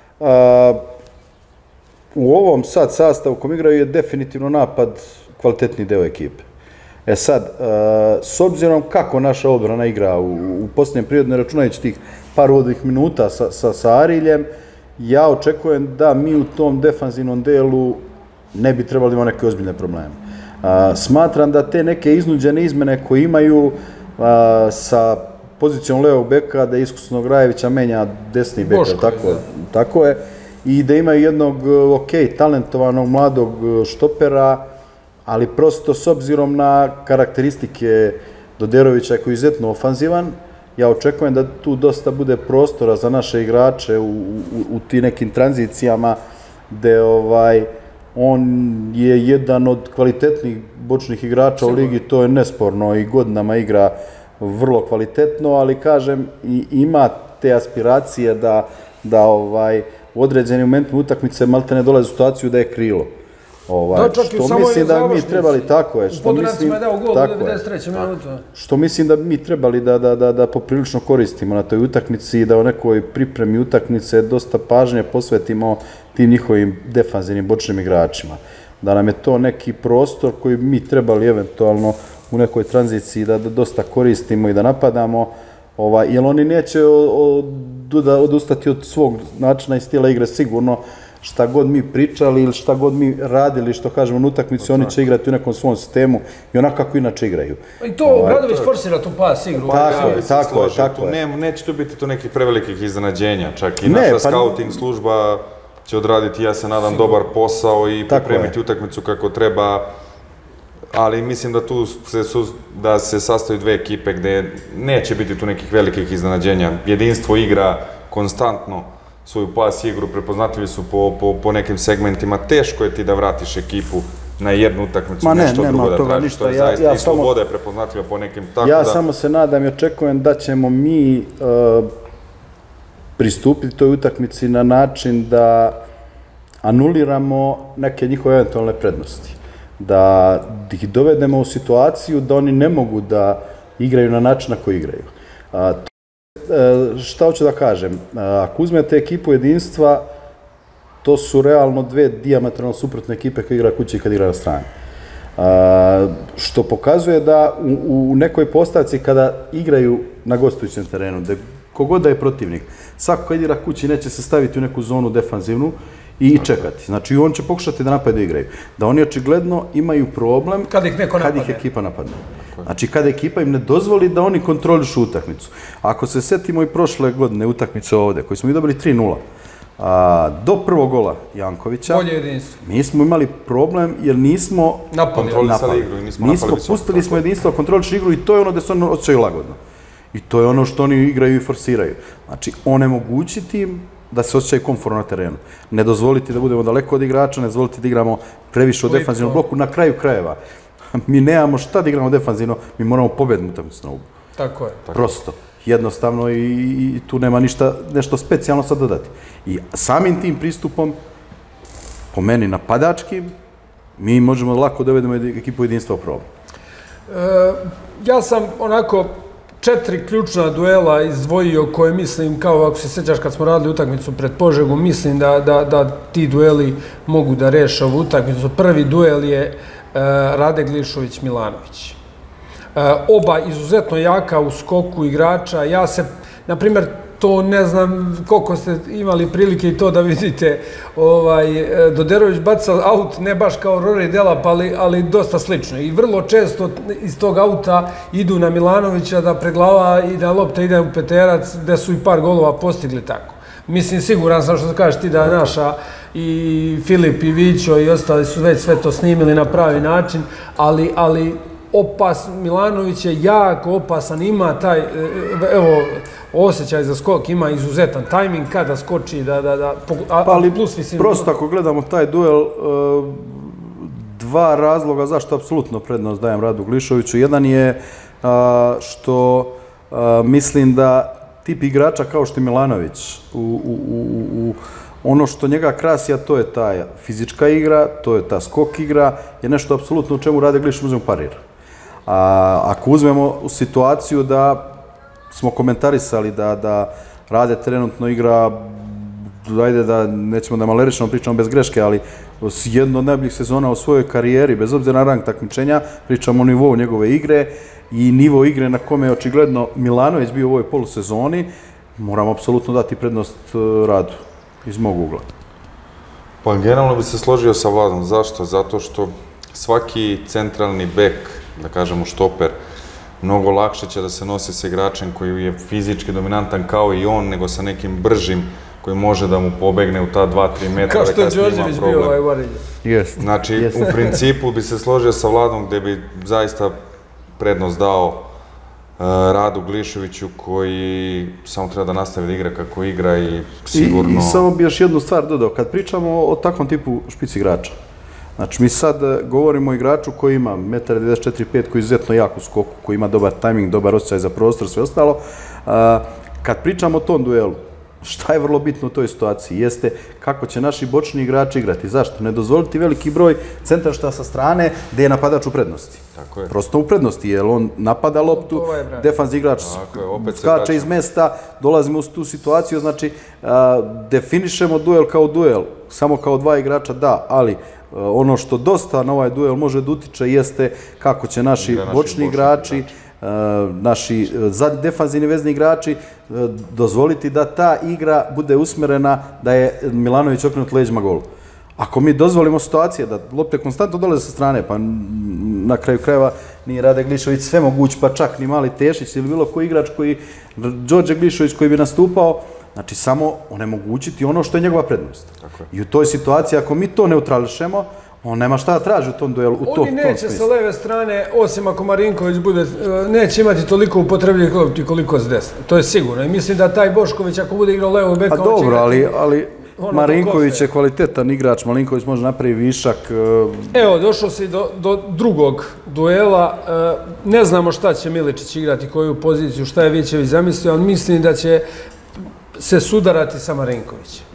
u ovom sad sastavu kom igraju je definitivno napad kvalitetni deo ekipe. E sad, s obzirom kako naša odbrana igra u posljednjem periodu, ne računajući tih par uvodnih minuta sa Ariljem, ja očekujem da mi u tom defanzivnom delu ne bi trebali imati neke ozbiljne probleme. Smatram da te neke iznuđene izmene koje imaju sa pozicijom levog beka, da iskusnog Rajevića menja desni bek, tako je, i da imaju jednog, talentovanog mladog štopera, ali prosto s obzirom na karakteristike Dodirovića koji je izuzetno ofanzivan, ja očekujem da tu dosta bude prostora za naše igrače u ti nekim tranzicijama, gde on je jedan od kvalitetnih bočnih igrača u ligi, to je nesporno i godinama igra vrlo kvalitetno, ali kažem, ima te aspiracije da u određenim momentima utakmice malte ne dolaze u situaciju da je krilo. Što mislim da mi trebali, tako je, što mislim da mi trebali da poprilično koristimo na toj utakmici i da u nekoj pripremi utakmice dosta pažnje posvetimo tim njihovim defanzivnim bočnim igračima. Da nam je to neki prostor koji mi trebali eventualno u nekoj tranziciji da dosta koristimo i da napadamo, jer oni neće odustati od svog načina i stila igre sigurno. Šta god mi pričali ili šta god mi radili, što kažemo na utakmici, oni će igrati u nekom svom sistemu i onako kako inače igraju. I to Obradović forsira tu pas igru. Tako je. Neće tu biti tu nekih prevelikih iznenađenja, čak i naša scouting služba će odraditi, ja se nadam, dobar posao i pripremiti utakmicu kako treba, ali mislim da se sastoji dve ekipe gde neće biti tu nekih velikih iznenađenja. Jedinstvo igra konstantno svoju pas igru, prepoznatljivi su po nekim segmentima. Teško je ti da vratiš ekipu na jednu utakmicu, nešto drugo da tražiš. To je zaista i Sloboda je prepoznatljiva po nekim. Ja samo se nadam i očekujem da ćemo mi pristupiti toj utakmici na način da anuliramo neke njihove eventualne prednosti. Da ih dovedemo u situaciju da oni ne mogu da igraju na način na koji igraju. Šta hoću da kažem? Ako uzmete ekipu jedinstva, to su realno dve dijametralno suprotne ekipe kad igra kući i kad igra na strani. Što pokazuje da u nekoj postavci kada igraju na gostujućem terenu, kogod da je protivnik, svako kad igra kući neće se staviti u neku zonu defanzivnu i čekati. Znači, on će pokušati da napade igraju. Da oni očigledno imaju problem kad ih ekipa napadne. Znači, kada ekipa im ne dozvoli da oni kontrolišu utakmicu. Ako se setimo i prošle godine utakmice ovde, koji smo i dobili 3-0, do prvog gola Jankovića, mi smo imali problem jer nismo kontrolisali igru. Pustili smo jedinstvo, kontrolišu igru i to je ono gde se oni osjećaju lagodno. I to je ono što oni igraju i forsiraju. Znači, onemogućiti im da se osjećaju komfortno na terenu. Ne dozvoliti da budemo daleko od igrača, ne dozvoliti da igramo previše u defanzivnom bloku. Na kraju krajeva, mi nemamo šta da igramo defanzivno, mi moramo pobediti utakmicu na ubu. Tako je. Prosto. Jednostavno i tu nema nešto specijalno sad dodati. I samim tim pristupom, po meni napadačkim, mi možemo lako dovedemo ekipu jedinstva u problem. Ja sam onako 4 ključna duela izdvojio koje mislim, kao ako se sjećaš kad smo radili utakmicu pred Požegom, mislim da ti dueli mogu da reše ovu utakmicu. Prvi duel je Rade Glišović-Milanović. Oba izuzetno jaka u skoku igrača. Ja se, na primjer, to ne znam koliko ste imali prilike i to da vidite, Dodirović baca aut, ne baš kao Rory Delap, ali dosta slično. I vrlo često iz tog auta idu na Milanovića da preglava i da lopta ide u peterac, gde su i par golova postigli tako. Mislim, siguran sam što kažeš ti da naša i Filip i Vićo i ostali su već sve to snimili na pravi način, ali Milanović je jako opasan, ima taj, evo, osjećaj za skok, ima izuzetan tajming kada skoči, ali plus visinu. Prosto ako gledamo taj duel, dva razloga zašto apsolutno prednost dajem Radu Glišoviću. Jedan je što mislim da tip igrača kao što je Milanović, ono što njega krasi, a to je ta fizička igra, to je ta skok igra, je nešto apsolutno u čemu Rade Glišović uzmemo parira. Ako uzmemo u situaciju da smo komentarisali da Rade trenutno igra, ajde da nećemo da malerično pričamo bez greške, ali jedno od najboljih sezona u svojoj karijeri, bez obzira na rang takmičenja, pričamo o nivou njegove igre i nivo igre na kome je očigledno Milanović bio u ovoj polusezoni, moramo apsolutno dati prednost Radu iz mog ugla. Pa generalno bi se složio sa Vladom. Zašto? Zato što svaki centralni bek, da kažemo štoper, mnogo lakše će da se nosi sa igračem koji je fizički dominantan kao i on, nego sa nekim bržim koji može da mu pobegne u ta 2-3 metra. Kao što je Đorđević bio u Arilju. Znači, u principu bi se složio sa Vladom gde bi zaista prednost dao Radu Glišoviću koji samo treba da nastavi da igra kako igra i sigurno... I samo bi još jednu stvar dodao. Kad pričamo o takvom tipu špic igrača, znači mi sad govorimo o igraču koji ima 1,94 m, koji je izuzetno jak u skoku, koji ima dobar tajming, dobar osjećaj za prostor, sve ostalo. Kad pričamo o tom duelu, šta je vrlo bitno u toj situaciji? Jeste kako će naši bočni igrači igrati. Zašto? Ne dozvoliti veliki broj centaršta sa strane gde je napadač u prednosti. Tako je. Prosto u prednosti, jer on napada loptu, defanzivni igrač skače iz mesta, dolazimo u tu situaciju, znači definišemo duel kao duel, samo kao dva igrača da, ali ono što dosta na ovaj duel može da utiče jeste kako će naši bočni igrači, naši defanzivni vezni igrači dozvoliti da ta igra bude usmerena da je Milanović okrenut leđima golu. Ako mi dozvolimo situacije da lopte konstantno dolaze sa strane, pa na kraju krajeva ni Rade Glišović sve moguć, pa čak ni Mali Tešić ili bilo koji igrač koji, Đorđe Glišović koji bi nastupao, znači samo onemogućiti ono što je njegova prednost. I u toj situaciji, ako mi to neutrališemo, on nema šta da traži u tom duelu, u tom smislu. Oni neće sa leve strane, osim ako Marinković bude, neće imati toliko upotrebljivih lopti koliko s desne. To je sigurno. I mislim da taj Bošković, ako bude igrao levo beka, on će igrati... Dobro, ali Marinković je kvalitetan igrač, Marinković može napraviti višak. Evo, došlo se i do drugog duela. Ne znamo šta će Miličić igrati, koju poziciju, šta je Vićević zamislio, ali mislim da će se sudarati sa Marinkovićem.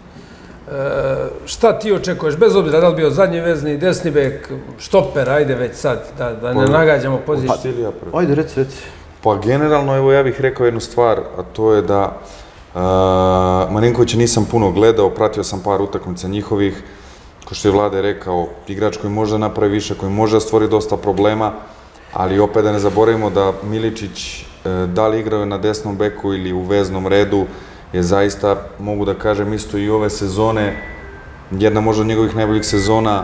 Šta ti očekuješ, bez obzira da li bio zadnji vezni, desni bek, štoper, ajde već sad, da ne nagađamo poziciju. Ajde, reci. Pa generalno, evo ja bih rekao jednu stvar, a to je da Marinkovića nisam puno gledao, pratio sam par utakmica njihovih, ko što je Vlade rekao, igrač koji može da napravi više, koji može da stvori dosta problema, ali opet da ne zaboravimo da Miličić, da li igrao na desnom beku ili u veznom redu, je zaista, mogu da kažem, isto i ove sezone, jedna možda od njegovih najboljih sezona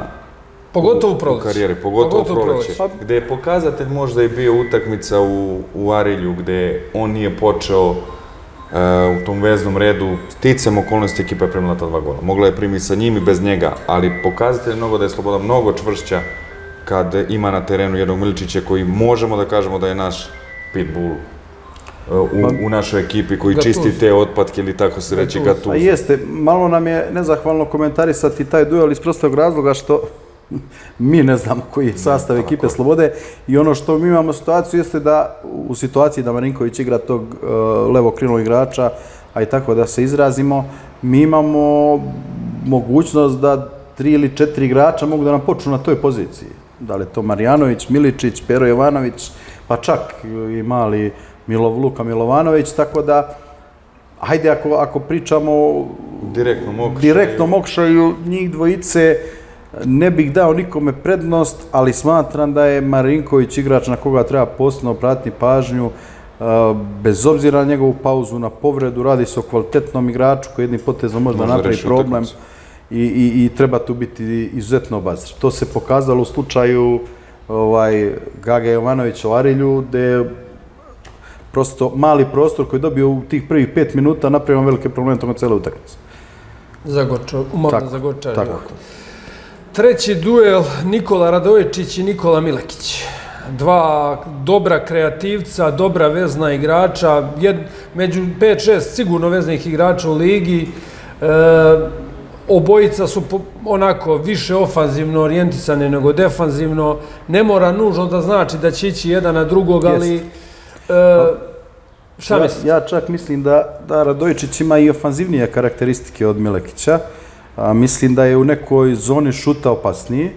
u karijeri, pogotovo u proleće. Gde je pokazatelj možda i bio utakmica u Arilju, gde on nije počeo u tom veznom redu, sticam okolnosti ekipa je primila ta 2 gola. Mogla je primiti sa njim i bez njega, ali pokazatelj je mnogo da je Sloboda mnogo čvršća kad ima na terenu jednog Miličića koji možemo da kažemo da je naš pitbull u našoj ekipi koji čisti te otpadke ili tako se reći Gattuso. A jeste, malo nam je nezahvalno komentarisati taj duel iz prostog razloga što mi ne znamo koji je sastav ekipe Slobode i ono što mi imamo situaciju jeste da u situaciji da Marinković igra tog levo krilnog igrača, a i tako da se izrazimo, mi imamo mogućnost da 3 ili 4 igrača mogu da nam počnu na toj poziciji. Da li je to Marjanović, Miličić, Pero Jovanović, pa čak i mali Luka Milovanović, tako da, hajde ako pričamo direktnom Mokšaju, njih dvojice, ne bih dao nikome prednost, ali smatram da je Marinković igrač na koga treba posebno obratiti pažnju, bez obzira na njegovu pauzu, na povredu, radi se o kvalitetnom igraču koji jednim potezom može da napravi problem i treba tu biti izuzetno obazir. To se pokazalo u slučaju Gage Jovanovića u Arilju, gde je prosto mali prostor koji je dobio u tih prvih 5 minuta napravio velike probleme tokom cele utakmice. Umorno Zagorčar. Treći duel, Nikola Radojičić i Nikola Milekić. 2 dobra kreativca, dobra vezna igrača, među 5-6 sigurno veznih igrača u ligi. Obojica su onako više ofanzivno orijentisane nego defanzivno. Ne mora nužno da znači da će ići jedan na drugog, ali šta mislite? Ja čak mislim da Radojičić ima i ofanzivnije karakteristike od Milekića. Mislim da je u nekoj zoni šuta opasniji.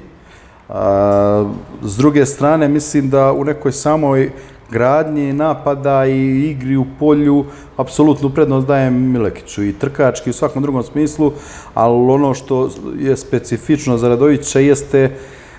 S druge strane, mislim da u nekoj samoj gradnji, napada i igri u polju apsolutnu prednost daje Milekiću i trkački u svakom drugom smislu, ali ono što je specifično za Radojića jeste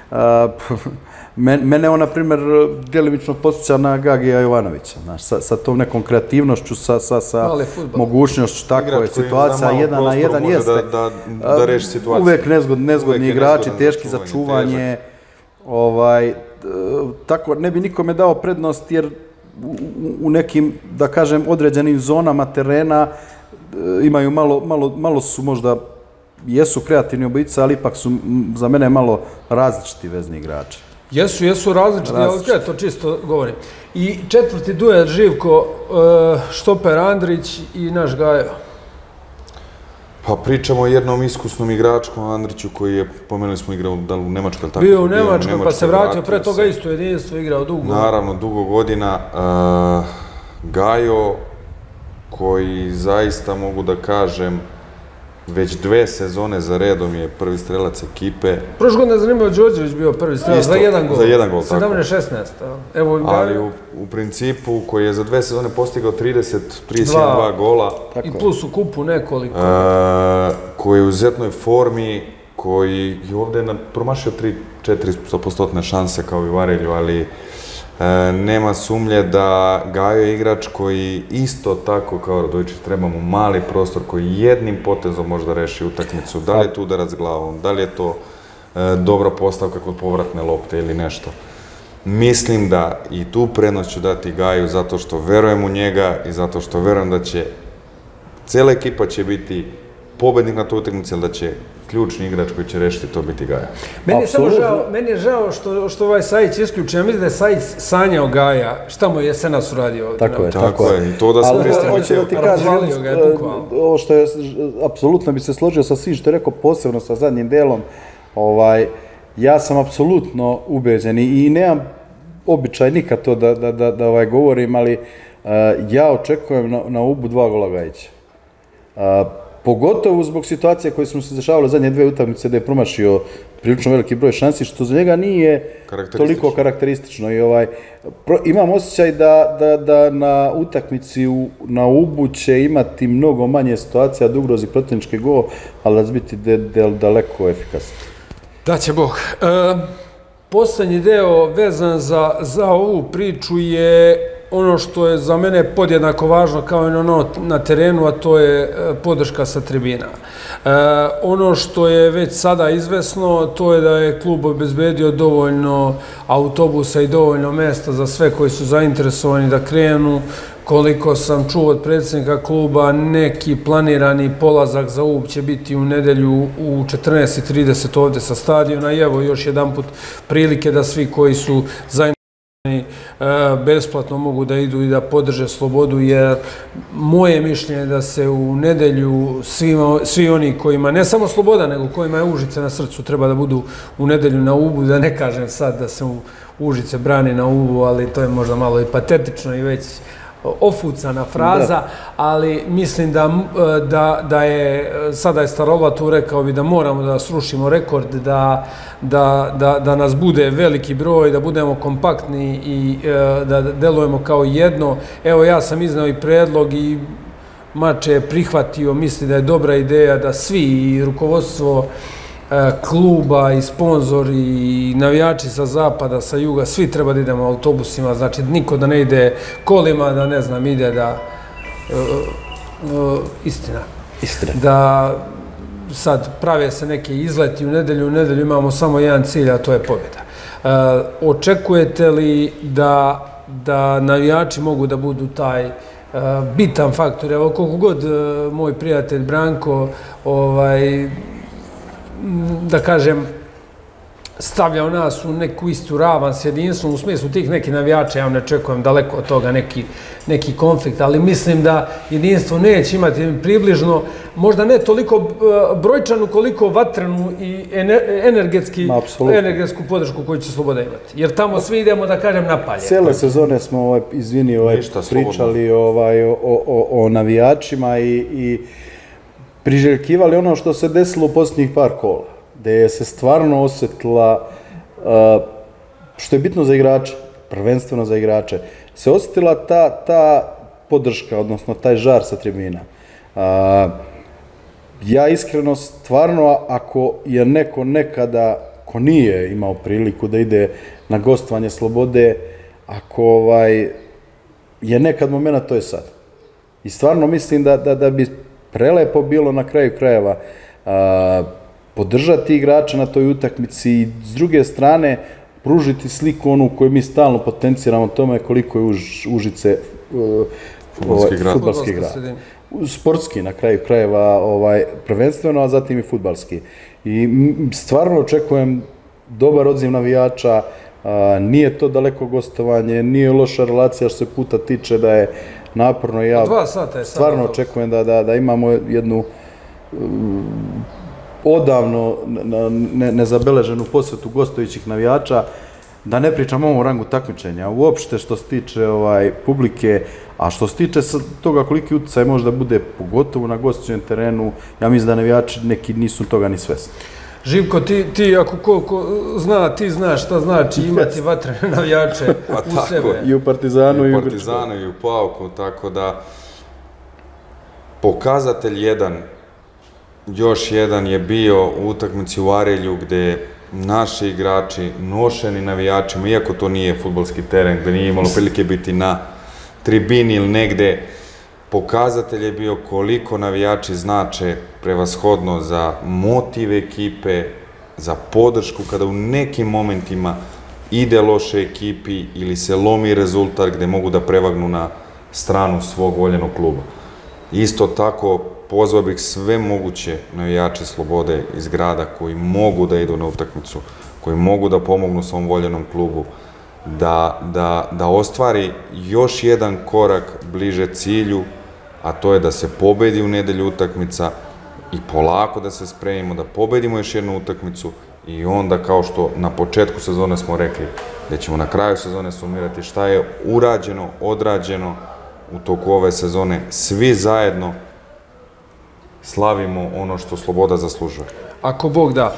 mene on, na primjer, djelimično posjeća na Gagija Jovanovića, sa tom nekom kreativnošću, sa mogućnošću, tako je situacija, 1 na 1 jeste. Da reši situaciju. Uvek nezgodni igrači, teški za čuvanje. Tako, ne bi nikome dao prednost, jer u nekim, da kažem, određenim zonama terena imaju malo su možda, jesu kreativni obojica, ali ipak su za mene malo različiti vezni igrači. Jesu različiti, ali to čisto govorim. I četvrti duel, Živko, štoper Andrić i naš Gajo. Pa pričamo o jednom iskusnom igračku, Andriću, koji je, pomenuli smo, igrao u Nemačkoj, ali tako? Bio u Nemačkoj, pa se vratio, pre toga isto jedinstvo igrao dugo. Naravno, dugo godina. Gajo, koji zaista mogu da kažem, već 2 sezone za redom je prvi strelac ekipe. Prošle godine je zanimljivo Đorđević bio prvi strelac za jedan gol. Za jedan gol, tako. 17-16. Ali u principu koji je za 2 sezone postigao 31 gola. I plus u kupu nekoliko. Koji je u izuzetnoj formi, koji je ovde promašio 3-4% šanse kao i Varelju, ali nema sumnje da Gajo je igrač koji isto tako kao Radojičić treba mu mali prostor koji jednim potezom može da reši utakmicu. Da li je to udarac glavom, da li je to dobra postavka kod povratne lopte ili nešto. Mislim da i tu prednost ću dati Gaju zato što verujem u njega i zato što verujem da će cela ekipa će biti pobednik na toj utakmici, ali da će ključni igrač koji će rešiti to biti Gaja. Meni je žao što ovaj Sajić isključi. Ja mislim da je Sajić sanjao Gaja. Šta mu je jesenas uradio ovdje? Tako je. I to da se pristimo će... Ali, hoću da ti kažem, ovo što je, apsolutno bi se složio sa svim što je rekao, posebno sa zadnjim delom, ja sam apsolutno ubeđen i nemam običaj nikad to da govorim, ali ja očekujem na Ubu 2 gola Gajića. Pogotovo zbog situacije koje smo se dešavali zadnje 2 utakmice da je promašio prilično veliki broj šansi, što za njega nije toliko karakteristično. Imam osjećaj da na utakmici na Ubu će imati mnogo manje situacija da ugrozi protivnički gol, ali da će biti daleko efikasno. Daće Bog. Poslednji deo vezan za ovu priču je ono što je za mene podjednako važno kao i ono na terenu, a to je podrška sa tribina. Ono što je već sada izvesno, to je da je klub obezbedio dovoljno autobusa i dovoljno mesta za sve koji su zainteresovani da krenu. Koliko sam čuo od predsjednika kluba, neki planirani polazak za Ub će biti u nedelju u 14:30 ovde sa stadiona i evo još jedan put prilike da svi koji su zainteresovani besplatno mogu da idu i da podrže Slobodu, jer moje mišljenje je da se u nedelju svi oni kojima, ne samo Sloboda, nego kojima je Užice na srcu, treba da budu u nedelju na Ubu, da ne kažem sad da se Užice brani na Ubu, ali to je možda malo i patetično i već ofucana fraza, ali mislim da je, sada je Starola tu rekao bi da moramo da srušimo rekord, da nas bude veliki broj, da budemo kompaktni i da delujemo kao jedno. Evo, ja sam iznao i predlog i Mače je prihvatio, misli da je dobra ideja da svi, i rukovodstvo kluba i sponzori i navijači sa zapada, sa juga, svi treba da idemo autobusima, znači niko da ne ide kolima, da ne znam, ide da... Istina. Da sad prave se neke izleti u nedelju imamo samo jedan cilj, a to je pobjeda. Očekujete li da navijači mogu da budu taj bitan faktor? Evo, koliko god moj prijatelj Branko da kažem, stavljao nas u neku istu ravan s jedinstvom, u smislu tih nekih navijača, ja ne očekujem daleko od toga neki konflikt, ali mislim da jedinstvo neće imati približno, možda ne toliko brojčanu, koliko vatrenu i energetsku podršku koju će Sloboda imati. Jer tamo svi idemo, da kažem, napalje. Cijele sezone smo, pričali o navijačima i priželjkivali ono što se desilo u posljednjih par kola, gde se stvarno osjetila, što je bitno za igrače, prvenstveno za igrače, se osjetila ta podrška, odnosno taj žar sa tribina. Ja iskreno, stvarno, ako je neko nekada, ko nije imao priliku da ide na gostovanje Slobode, ako je nekad moment, to je sad. I stvarno mislim da bi prelepo bilo na kraju krajeva podržati igrača na toj utakmici i s druge strane pružiti sliku onu koju mi stalno potenciramo tome koliko je Užice fudbalski grad. Sportski na kraju krajeva prvenstveno, a zatim i fudbalski. I stvarno očekujem dobar odziv navijača, nije to daleko gostovanje, nije loša relacija što se puta tiče da je naporno. Ja stvarno očekujem da imamo jednu odavno nezabeleženu posjetu gostujućih navijača, da ne pričam o ovom rangu takmičenja, uopšte što se tiče publike, a što se tiče toga koliki utjecaj može da bude, pogotovo na gostujućem terenu, ja mislim da navijači neki nisu toga ni svesni. Živko, ti ako koliko zna, ti znaš šta znači imati vatrene navijače u sebe. I u Partizanu i u Grčkoj. I u Partizanu i u Pauku, tako da pokazatelj još jedan je bio u utakmici u Arilju gde naši igrači, nošeni navijačima, iako to nije fudbalski teren, gde nije imalo prilike biti na tribini ili negde, pokazatelj je bio koliko navijači znače prevashodno za motiv ekipe, za podršku kada u nekim momentima ide loše ekipi ili se lomi rezultat gde mogu da prevagnu na stranu svog voljenog kluba. Isto tako, pozvao bih sve moguće navijače Slobode iz grada koji mogu da idu na utakmicu, koji mogu da pomognu svom voljenom klubu, da ostvari još jedan korak bliže cilju, a to je da se pobedi u nedelju utakmica i polako da se spremimo, da pobedimo još jednu utakmicu i onda, kao što na početku sezone smo rekli, da ćemo na kraju sezone sumirati šta je urađeno, odrađeno u toku ove sezone, svi zajedno slavimo ono što Sloboda zaslužuje. Ako Bog da.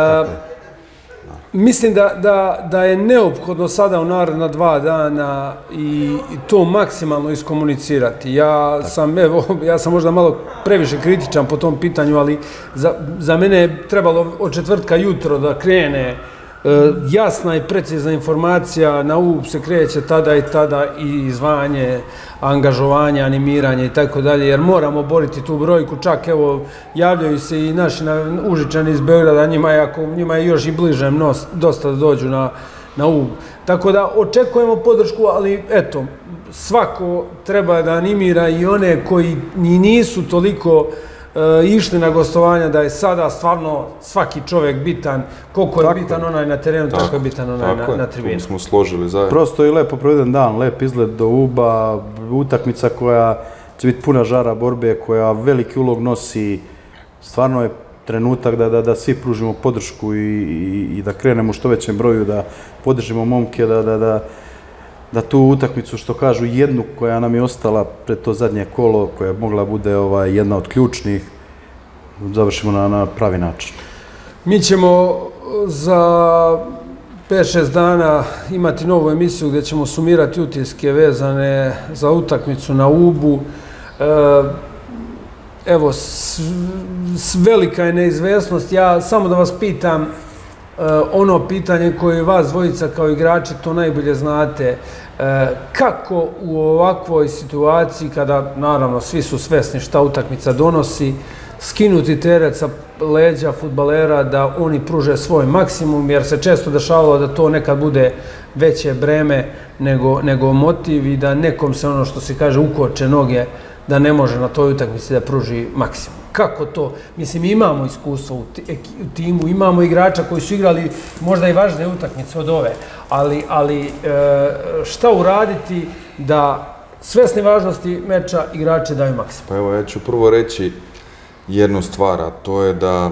Mislim da je neophodno sada u naredna 2 dana i to maksimalno iskomunicirati. Ja sam možda malo previše kritičan po tom pitanju, ali za mene je trebalo od četvrtka jutro da krene jasna i precizna informacija, na UB se kreće tada i tada i zvanje, angažovanje, animiranje i tako dalje, jer moramo boriti tu brojku, čak evo javljaju se i naši Užičani iz Beograda, njima je još i bliže dosta da dođu na UB. Tako da očekujemo podršku, ali eto, svako treba da animira i one koji nisu toliko išli na gostovanja, da je sada stvarno svaki čovjek bitan, koliko je bitan onaj na terenu, tako je bitan onaj na tribini. Tako smo složili zajedno. Prosto i lepo proveden dan, lep izgled do UB-a, utakmica koja će biti puna žara borbe, koja veliki ulog nosi, stvarno je trenutak da svi pružimo podršku i da krenemo u što većem broju, da podržimo momke, da tu utakmicu, što kažu, jednu koja nam je ostala pred to zadnje kolo, koja je mogla bude jedna od ključnih, završimo na pravi način. Mi ćemo za 5-6 dana imati novu emisiju gdje ćemo sumirati utiske vezane za utakmicu na UB-u. Evo, velika je neizvesnost. Ja samo da vas pitam, ono pitanje koje vas dvojica kao igrači to najbolje znate, kako u ovakvoj situaciji, kada naravno svi su svesni šta utakmica donosi, skinuti teret sa leđa fudbalera da oni pruže svoj maksimum, jer se često dešavalo da to nekad bude veće breme nego motiv i da nekom se, ono što se kaže, ukoče noge, da ne može na toj utakmici da pruži maksimum. Kako to? Mislim, imamo iskustvo u timu, imamo igrača koji su igrali možda i važne utakmice od ove, ali šta uraditi da svesni važnosti meča igrači daju maksimum? Pa evo, ja ću prvo reći jednu stvar, a to je da,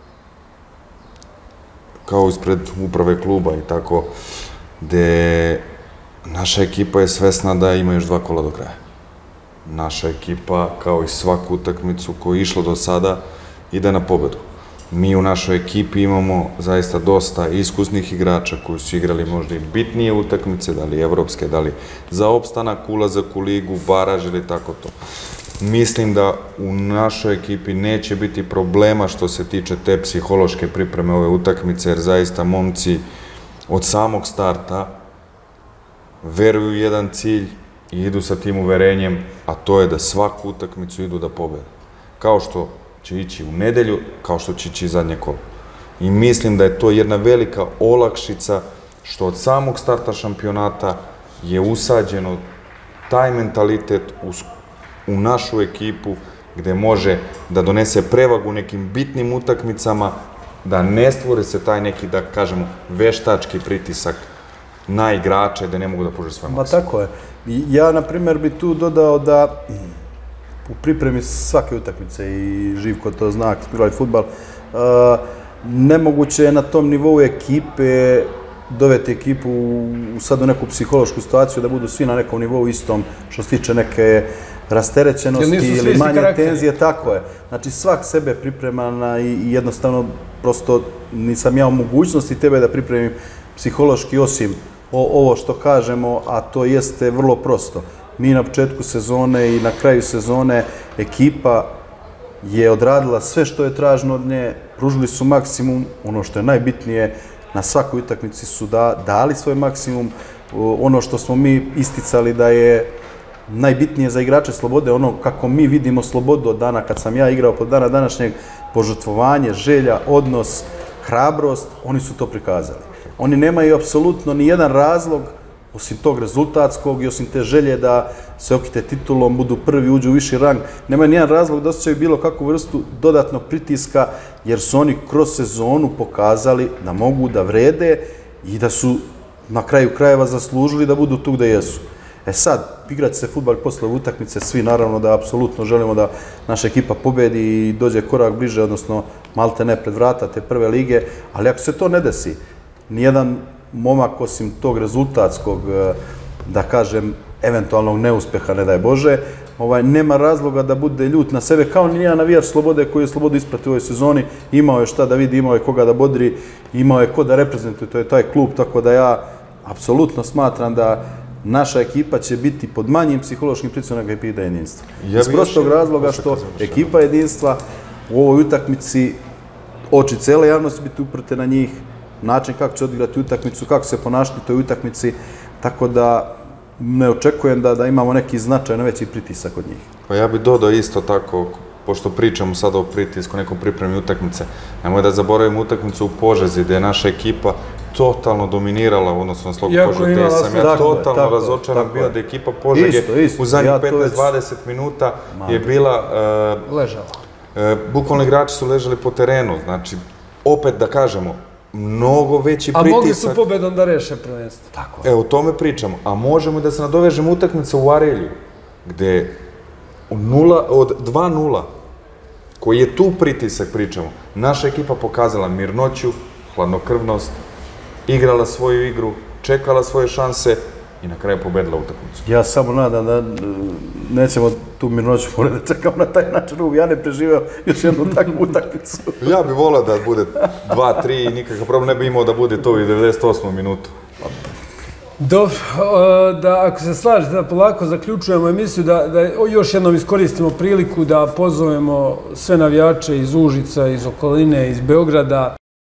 kao ispred uprave kluba i tako, gde naša ekipa je svesna da ima još 2 kola do kraja. Naša ekipa, kao i svaku utakmicu koju je išla do sada, ide na pobedu. Mi u našoj ekipi imamo zaista dosta iskusnih igrača koji su igrali možda i bitnije utakmice, da li evropske, da li za opstanak, ulazak u ligu, baraž ili tako to. Mislim da u našoj ekipi neće biti problema što se tiče te psihološke pripreme ove utakmice, jer zaista momci od samog starta veruju u jedan cilj i idu sa tim uverenjem, a to je da svaku utakmicu idu da pobede. Kao što će ići u nedelju, kao što će ići i zadnje kolo. I mislim da je to jedna velika olakšica što od samog starta šampionata je usađeno taj mentalitet u našu ekipu gde može da donese prevagu u nekim bitnim utakmicama, da ne stvore se taj neki, da kažemo, veštački pritisak na igrače, da ne mogu da pruže svoje maksimum. Tako je. Ja, na primjer, bi tu dodao da u pripremi svake utakmice, i Živko to zna, kad igrali fudbal, nemoguće je na tom nivou ekipe doveti ekipu sad u neku psihološku situaciju da budu svi na nekom nivou istom što se tiče neke rasterećenosti ili manje tenzije, tako je. Znači svak sebe priprema i jednostavno prosto nisam ja u mogućnosti tebe da pripremim psihološki osim ovo što kažemo, a to jeste vrlo prosto. Mi na početku sezone i na kraju sezone ekipa je odradila sve što je traženo od nje, pružili su maksimum, ono što je najbitnije, na svakoj utakmici su dali svoj maksimum. Ono što smo mi isticali da je najbitnije za igrače Slobode, ono kako mi vidimo Slobodu od dana kad sam ja igrao, pod dana današnjeg, požrtvovanje, želja, odnos, hrabrost, oni su to prikazali. Oni nemaju apsolutno ni jedan razlog, osim tog rezultatskog i osim te želje da se okite titulom, budu prvi, uđu u viši rang, nemaju ni jedan razlog da osjećaju bilo kakvu vrstu dodatnog pritiska, jer su oni kroz sezonu pokazali da mogu da vrede i da su na kraju krajeva zaslužili da budu tu gde jesu. Sad, igrati se fudbal posle utakmice, svi naravno da apsolutno želimo da naša ekipa pobedi i dođe korak bliže, odnosno malte ne pred vrata te prve lige, ali ako se to ne desi, nijedan momak osim tog rezultatskog, da kažem, eventualnog neuspeha, ne daj Bože, nema razloga da bude ljut na sebe, kao ni jedan navijač Slobode koji je Slobodu ispratio u ovoj sezoni, imao je šta da vidi, imao je koga da bodri, imao je ko da reprezentuje, to je taj klub, tako da ja apsolutno smatram da naša ekipa će biti pod manjim psihološkim pritiskom nego ekipa Jedinstva. Iz prostog razloga što ekipa Jedinstva u ovoj utakmici, oči cele javnosti biti uprte na njih, način kako će odigrati utakmicu, kako se ponašati u toj utakmici, tako da ne očekujem da imamo neki značajno veći pritisak od njih. Pa ja bih dodao isto tako, pošto pričamo sada o pritisku, nekom pripremi utakmice, nemoj da zaboravimo utakmicu u Požegi, gde je naša ekipa totalno dominirala, odnosno na Slogu Požege, gde sam ja totalno razočaran bio da ekipa Požege u zadnjih 15-20 minuta je bila... Ležala. Bukvalno igrači su ležali po terenu, znači, opet da kažemo, mnogo veći pritisak. A mogli su pobedom da reše prvenstvo. Tako. O tome pričamo. A možemo da se nadovežemo utakmica u Arelju, gde od 2-0, koji je tu pritisak, pričamo, naša ekipa pokazala mirnoću, hladnokrvnost, igrala svoju igru, čekala svoje šanse i na kraju pobedila utakmicu. Ja samo nadam da nećemo tu mirnoću morati da čekamo na taj način. Ja ne preživeo još jednu takvu utakmicu. Ja bih volao da bude 2-3 i nikakav problem ne bi imao da bude to i 98. minutu. Dobro, da ako se slažete da polako zaključujemo emisiju, da još jednom iskoristimo priliku da pozovemo sve navijače iz Užica, iz okoline, iz Beograda,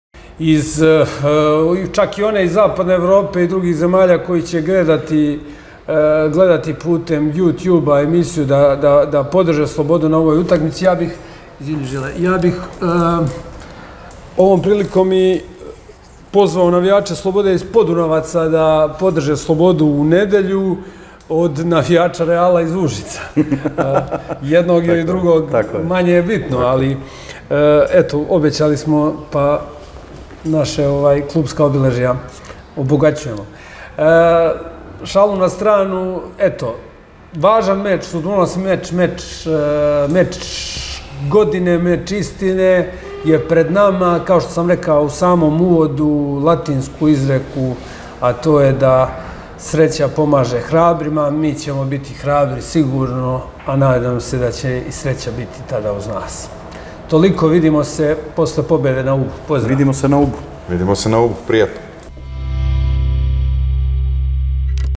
čak i one iz Zapadne Evrope i drugih zemalja koji će gledati putem YouTube-a emisiju da podrže Slobodu na ovoj utakmici. Ja bih ovom prilikom i pozvao navijače Slobode iz Podunovaca da podrže Slobodu u nedelju od navijača Reala iz Užica. Jednog ili drugog manje je bitno, ali eto, obećali smo pa naše klubska obilježja obogaćujemo. Šalu na stranu, eto, važan meč, sudbonosni meč godine, meč istine je pred nama, kao što sam rekao u samom uvodu, latinsku izreku, a to je da sreća pomaže hrabrima, mi ćemo biti hrabri sigurno, a nadam se da će i sreća biti tada uz nas. Toliko, vidimo se posle pobjede na Ubu. Pozdrav. Vidimo se na Ubu. Vidimo se na Ubu, prijatno.